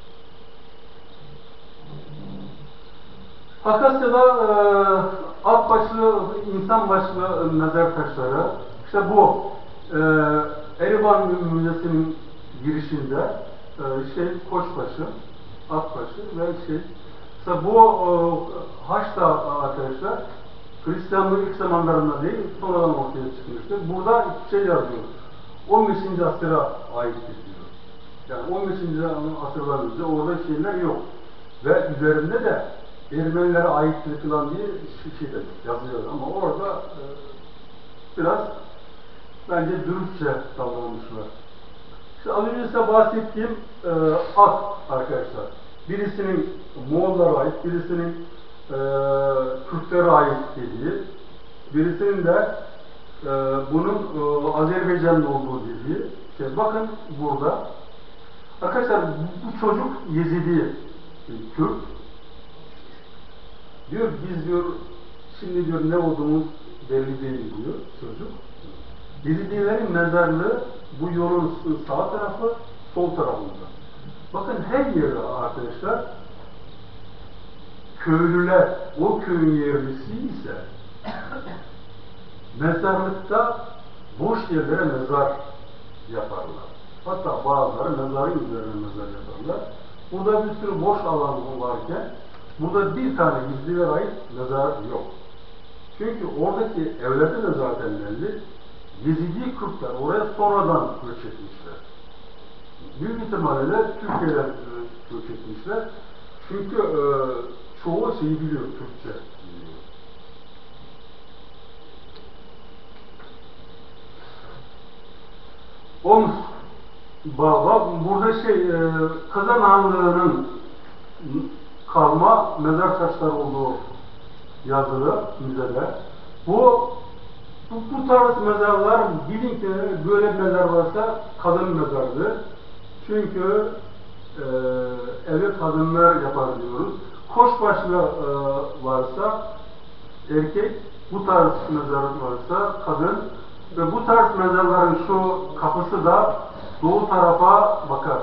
Akasya'da e, at başlı, insan başlı mezar taşları, işte bu e, Erivan Müzesi'nin girişinde e, şey Koçbaşı, Atbaşı ve şey, işte bu e, Haç'ta arkadaşlar Hristiyanlığın ilk zamanlarında değil, sonradan ortaya çıkmıştır. Burada şey yazıyor, on beşinci asıra aittir diyor. Yani on beşinci asırdan önce orada şeyler yok. Ve üzerinde de Ermenilere aittir falan diye bir şey de yazıyor. Ama orada e, biraz bence dürüstçe davranmışlar. İşte az önce size bahsettiğim e, at arkadaşlar. Birisinin Moğollara ait, birisinin e, Türklere ait dediği, birisinin de e, bunun e, Azerbaycanlı olduğu dediği. İşte bakın burada. Arkadaşlar bu, bu çocuk Yezidi e, Kürt. Diyor biz diyor şimdi diyor ne olduğumuz belli değil diyor çocuk. Yezidilerin mezarlığı bu yolun sağ tarafı, sol tarafında. Bakın her yerde arkadaşlar köylüler o köyün yerlisi ise mezarlıkta boş yerlere mezar yaparlar. Hatta bazıları mezarın üzerine mezar yaparlar. Burada bir sürü boş alan varken burada bir tane gizliye ait mezar yok. Çünkü oradaki evlerde de zaten belli. Yezidi Kürtler oraya sonradan göç etmişler. Büyük ihtimalle Türkiye'den göç etmişler. Çünkü e, çoğu şeyi biliyor, Türkçe biliyor. Oms Baba, burada şey, e, Kazan Hanlığı'nın kalma mezar taşları olduğu yazılı müzede. Bu Bu, bu tarz mezarlar, bilin ki böyle mezar varsa kadın mezardır. Çünkü e, evi kadınlar yapar diyoruz. Koçbaşlı e, varsa erkek, bu tarz mezar varsa kadın ve bu tarz mezarların şu kapısı da doğu tarafa bakar.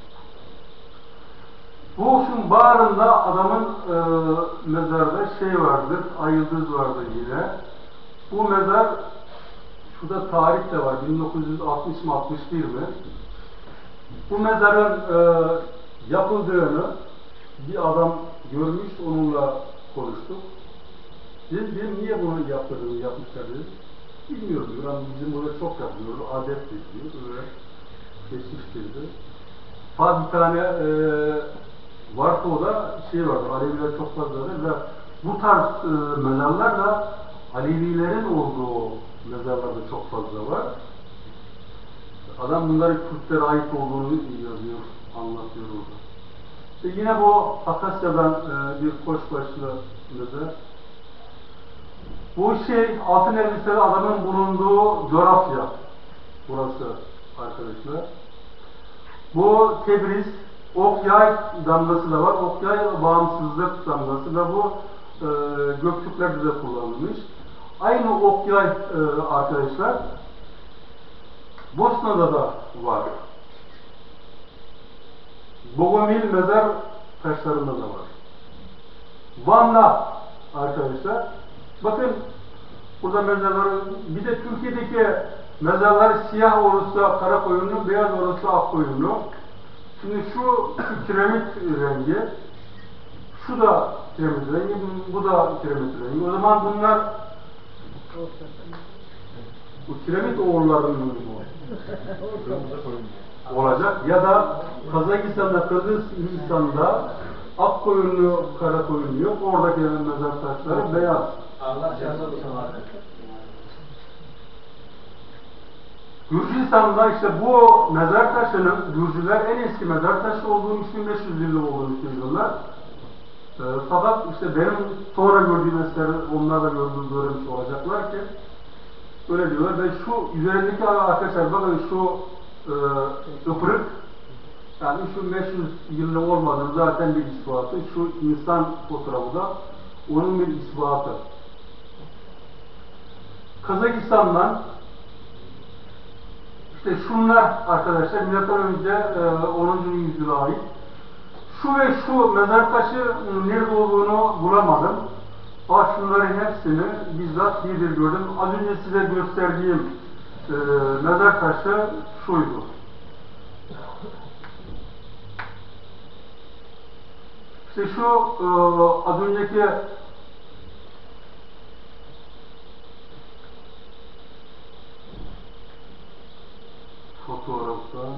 Bu şu bağrında adamın e, mezarda şey vardır, ay yıldız vardır yine. Bu mezar, şurada tarih de var, bin dokuz yüz altmış mı altmış bir mi? Bu mezarın e, yapıldığını bir adam görmüş, onunla konuştuk. Dedim, dedim niye bunu yaptırdığını yapmışlar dedim. Bilmiyorum diyor, yani bizim burada çok yapıyoruz, adettir diyor, öyle geçmiştir diyor. Ha bir tane e, varsa o da şey vardır, Aleviler çok fazladır ve bu tarz e, mezarlar da Alevilerin olduğu mezarlarda çok fazla var. Adam bunların Kürtlere ait olduğunu yazıyor, anlatıyor orada. İşte yine bu Akasya'dan e, bir koçbaşlı mezar. Bu şey altın elbiseli adamın bulunduğu coğrafya. Burası arkadaşlar. Bu Tebriz, Okyay damgası da var. Okyay bağımsızlık damgası ve bu e, Göktürklerde de kullanılmış. Aynı Okyay e, arkadaşlar Bosna'da da var. Bogomil mezar taşlarında da var. Van'da arkadaşlar bakın burada mezarlar, bir de Türkiye'deki mezarlar siyah olursa kara koyunlu, beyaz olursa ak koyunlu. Şimdi şu, şu kiremit rengi, şu da kiremit rengi, bu da kiremit rengi. O zaman bunlar bu kiremit oğullarının olacak ya da Kazakistan'da, Kırgızistan'da ak koyunlu, kara koyunlu yok. Oradaki mezar taşları beyaz. Allah canına Gürcistan'da işte bu mezar taşının, Gürcüler en eski mezar taşı olduğunu, üç bin beş yüz yıllık olduğunu söylüyorlar. E, fakat işte benim sonra gördüğüm eserleri onlar da gördüğüm görmüş olacaklar ki öyle diyorlar ve şu üzerindeki arkadaşlar bakın şu e, ıpırık yani üç bin beş yüz yıllık olmadığını zaten bir ispatı. Şu insan fotoğrafı da onun bir ispatı. Kazakistan'dan işte şunlar arkadaşlar milattan önce e, onuncu yüzyıla ait. Şu ve şu mezar taşı nerede olduğunu bulamadım. Ama şunların hepsini bizzat bir bir gördüm. Az önce size gösterdiğim e, mezar taşı şuydu. İşte şu e, az önceki fotoğraftan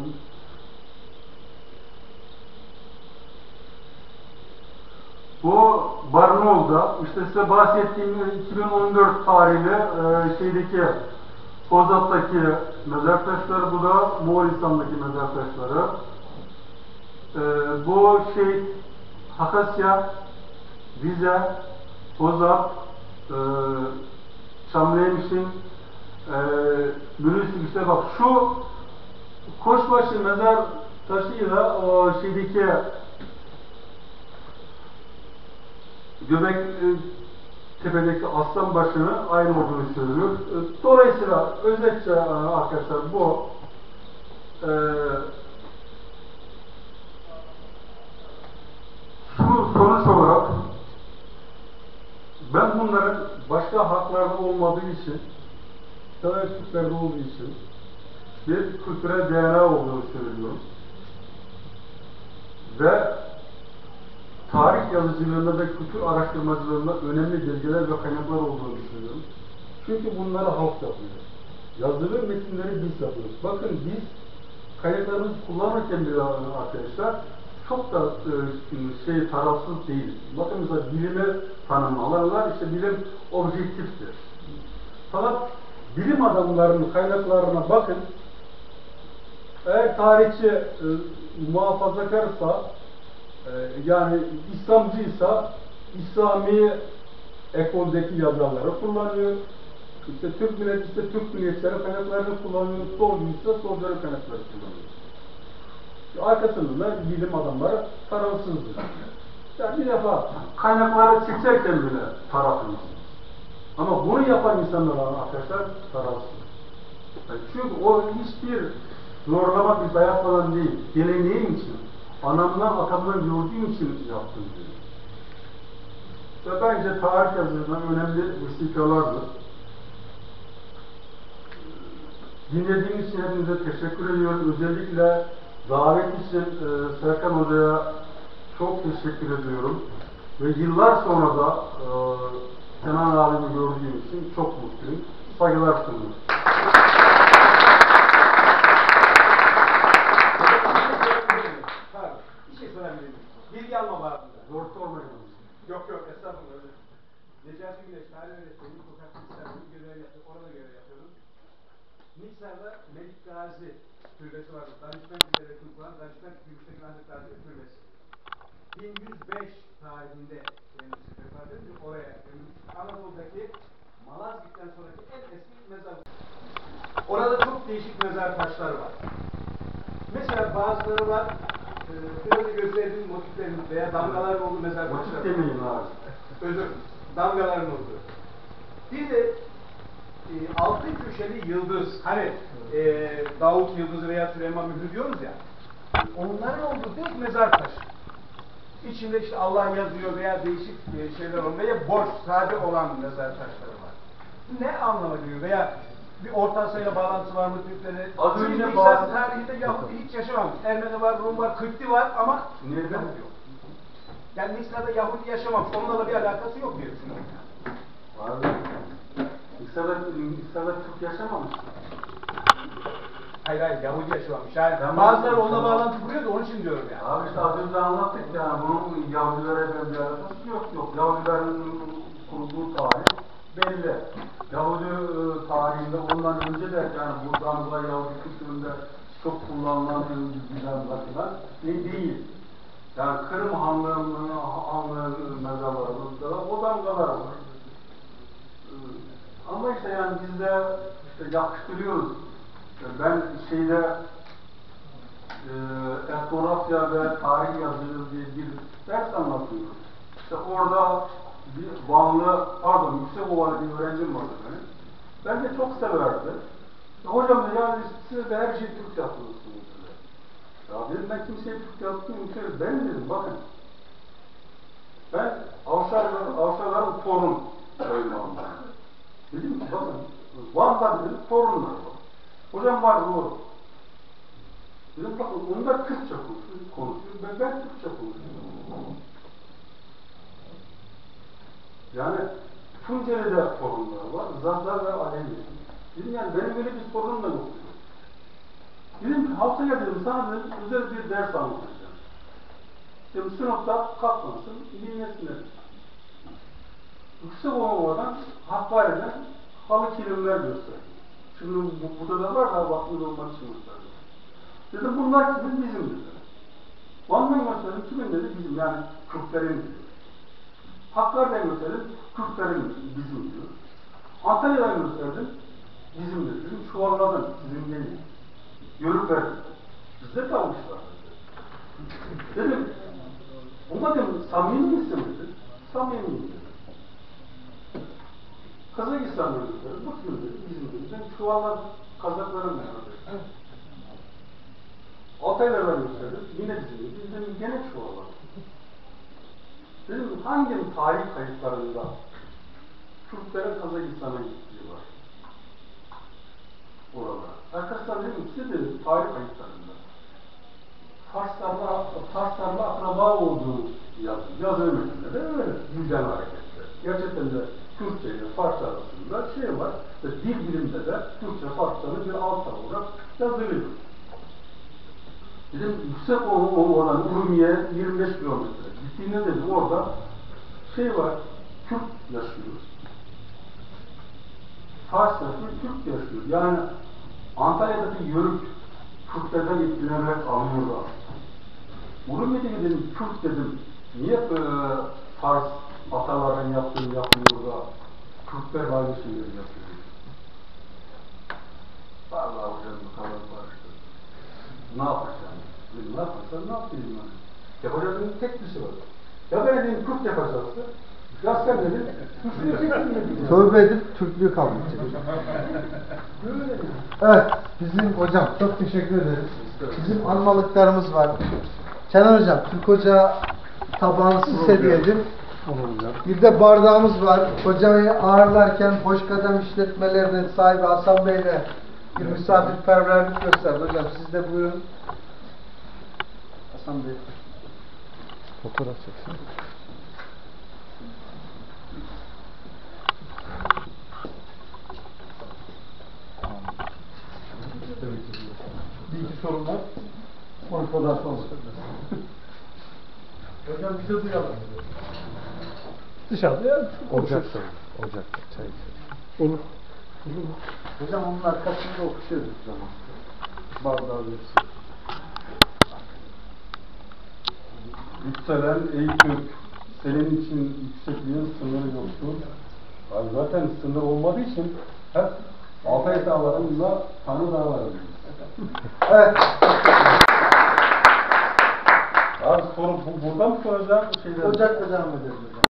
bu Barnol'da işte size bahsettiğim iki bin on dört tarihli e, şeydeki Kozat'taki mezar taşları, bu da Moğolistan'daki mezar taşları. E, bu şey Hakasya, Rize, Kozat, e, Çamlıhemşin, e, Mürüsük, işte bak şu Koçbaşı mezar taşıyla o şeydeki Göbek e, tepedeki aslan başını aynı olduğunu söylüyor. E, dolayısıyla özetçe e, arkadaşlar bu e, şu sonuç olarak ben bunların başka haklarda olmadığı için, sadece Türklerde olduğu için bir kültürel D N A olduğunu söylüyorum. Ve tarih yazıcılığında ve kültür araştırmacılığında önemli belgeler ve kaynaklar olduğunu düşünüyorum. Çünkü bunları halk yapıyor. Yazılı metinleri biz yapıyoruz. Bakın biz kaynaklarımızı kullanırken bile arkadaşlar çok da e, şey tarafsız değil. Bakın mesela bilimi tanımlarlar, işte bilim objektiftir. Fakat bilim adamlarının kaynaklarına bakın, eğer tarihçi e, muhafazakarsa, e, yani İslamcıysa İslami ekoldeki yazarları kullanıyor. İşte Türk milleti ise Türk milliyetçileri kaynaklarını kullanıyor. Solcuysa solcuların kaynakları kullanıyor. Arkasında da bilim adamları tarafsızdır. Yani bir defa kaynakları seçerken bile taraflıyız. Ama bunu yapan insanlar arkadaşlar tarafsız. Yani çünkü o hiçbir zorlamak, bir dayak falan değil. Geleneğim için, anamdan atamdan gördüğüm için yaptım diyor. Ve bence tarih yazılarından önemli vesikalardır. Dinlediğiniz için hepinize teşekkür ediyorum. Özellikle davet için e, Serkan Hoca'ya çok teşekkür ediyorum. Ve yıllar sonra da e, Kenan abimi gördüğüm için çok mutluyum. Saygılar sunuyorum. Bir şey sorabilir miyim? Bilgi alma bağımında. Zor sormayın. Yok yok, estağfurullah öyle. Necati Güneş, tarih öğretmeni, Sokak Niksar'da görev yaptı, orada görev yapıyordum. Niksar'da Melik Gazi türbesi vardı. Danışmen Güneş'e kurulan Danışmen Gümüşteki Hazret Gazi türbesi. bin yüz beş tarihinde kendisi vefat edince oraya gömülmüş. Anadolu'daki Malazgirt'ten sonraki en eski mezar. Orada çok değişik mezar taşları var. Mesela bazıları var, e, kırmızı gösterdiğim motiflerin veya damgaların olduğu mezar taşları. Motif demeyin abi. Özür, damgaların olduğu. Bir de e, altın köşeli yıldız, hani e, Davut yıldızı veya Süleyman mührü diyoruz ya, onların olduğu tek mezar taşı. İçinde işte Allah yazıyor veya değişik e, şeyler olan veya boş, sade olan mezar taşları var. Ne anlama geliyor veya bir Orta Asya'yla bağlantısı var mı Türkleri? Az önce Çünkü bazı- İslam tarihinde Yahudi hiç yaşamamış. Ermeni var, Rum var, Kıpti var ama Nerede? Yahudi yok. Yani Niksar'da Yahudi yaşamamış. Onlarla bir alakası yok diye düşünüyorum. Abi, İksar'da, İksar'da Türk yaşamamış. Hayır hayır, Yahudi yaşamamış. Yani Ben bazıları bunu- onunla bağlantı kuruyordu, onun için diyorum yani. Abi işte az önce anlattık yani bunun Yahudilere bir alakası yok yok. Yahudilerin kurulduğu tarih belli. Yahudi e, tarihinde ondan önce de yani buradan buraya Yahudi kültüründe çok kullanılan bir güzel falan değil. Yani Kırım Hanlığı'nın Hanlığı'nın mezarlarımızda da o damgalar var. Ee, Ama işte yani biz de işte yakıştırıyoruz. Ben şeyde e, etnografya ve tarih yazıyoruz diye bir ders anlatıyorum. İşte orada bir Vanlı, pardon Yüksekova'da bir öğrencim vardı benim. Ben de çok severdi. İşte hocam da yani size de her şeyi Türk yapıyorsunuz. Ya dedim ben kimseye Türk yapmıyorum ki. Ben dedim bakın. Ben Avşarların, Avşarların torun söylüyorum. Dedim ki bakın Van'da dedim torunlar var. Hocam var doğru. Dedim bakın onlar Türkçe konuşuyor. konuşuyor. Ben, ben Türkçe konuşuyorum. Yani Tunceli'de sorunlar var, Zaza ve Alevi. Dedim yani benim böyle bir sorunum da yok. Dedim haftaya dedim sana dedim özel bir ders anlatacağım. Dedim sınıfta kalkmasın, dinlesinler. Yüksekova'dan Hakkari'den halı kilimler gösterdi. Şimdi bu, burada da var da vaktinde olmak için gösterdi. Dedim bunlar kimin bizim dedi. Van'dan gösterdim kimin dedi bizim yani Kürtlerin diyor. Hakkari'den gösterdim Kürtlerin bizim diyor. Antalya'dan gösterdim bizim dedi. Dedim çuvalladım sizin değil. Yörük verdim. Bizde kalmışlar. Dedim buna dedim samimi misin dedi. Samimiyim dedi. Kazakistan'dan gösterdim. Bu kim dedi bizim dedi. Ben çuvalladım. Kazaklarım nerede? Altaylardan gösterdim. Yine bizim dedi. Biz dedim gene çuvalladım. Dedim hangi tarih kayıtlarında Türklerin Kazakistan'a gittiği var? Orada. Arkadaşlar dedim size dedim tarih kayıtlarında Farslarla, Farslarla akraba olduğu yazıyor. Yazılı metninde de öyle. Dilden hareketler. Gerçekten de Türkçe ile Farsça arasında şey var. İşte dil bilimde de Türkçe Farsça'nın bir alt olarak yazılıyor. Dedim yüksek olan Urmiye yirmi beş kilometre. Gittiğinde dedim orada şey var, Türk yaşıyor. Fars yaşıyor, Türk yaşıyor. Yani Antalya'daki yörük Türklerden etkilenerek alıyorlar. Urmiye'deki dedim Türk dedim, niye e, Fars ataların yaptığını yapmıyor da Türkler aynı şeyleri yapıyor. Vallahi hocam bu kadar barıştı. Ne yapacağım? Dedim, ne yaparsan ne yapayım ben? Yapacağım tek bir şey var. Ya ben dedim Kürt yapacaksın. Ya sen dedim Türklüğü çeksin. Tövbe edip Türklüğü kabul edecek. Evet, bizim hocam çok teşekkür ederiz. Bizim anmalıklarımız var. Kenan hocam, Türk Hoca tabağını siz hediye edin. Bir de bardağımız var. Hocayı ağırlarken Hoş Kadem işletmelerinin sahibi Hasan Bey'le bir misafirperverlik gösterdi. Hocam siz de buyurun. Hasan Bey. Fotoğraf çeksin. Bir iki sorun var. Onu fotoğraf sonra. Hocam bize duyalım. Dışarıda ya. Ocakta. Ocakta. Çay içelim. Olur. Olur. Hocam onun arkasında okuşuyoruz o zaman. Bardağı versin. Yükselen ey Türk, senin için yüksekliğin sınırı yoktur. Yani zaten sınır olmadığı için hep Altay dağlarımızla Tanrı dağlarımız. Evet. Abi soru bu, buradan mı soracağım? Şeyden... Ocakta devam edelim hocam.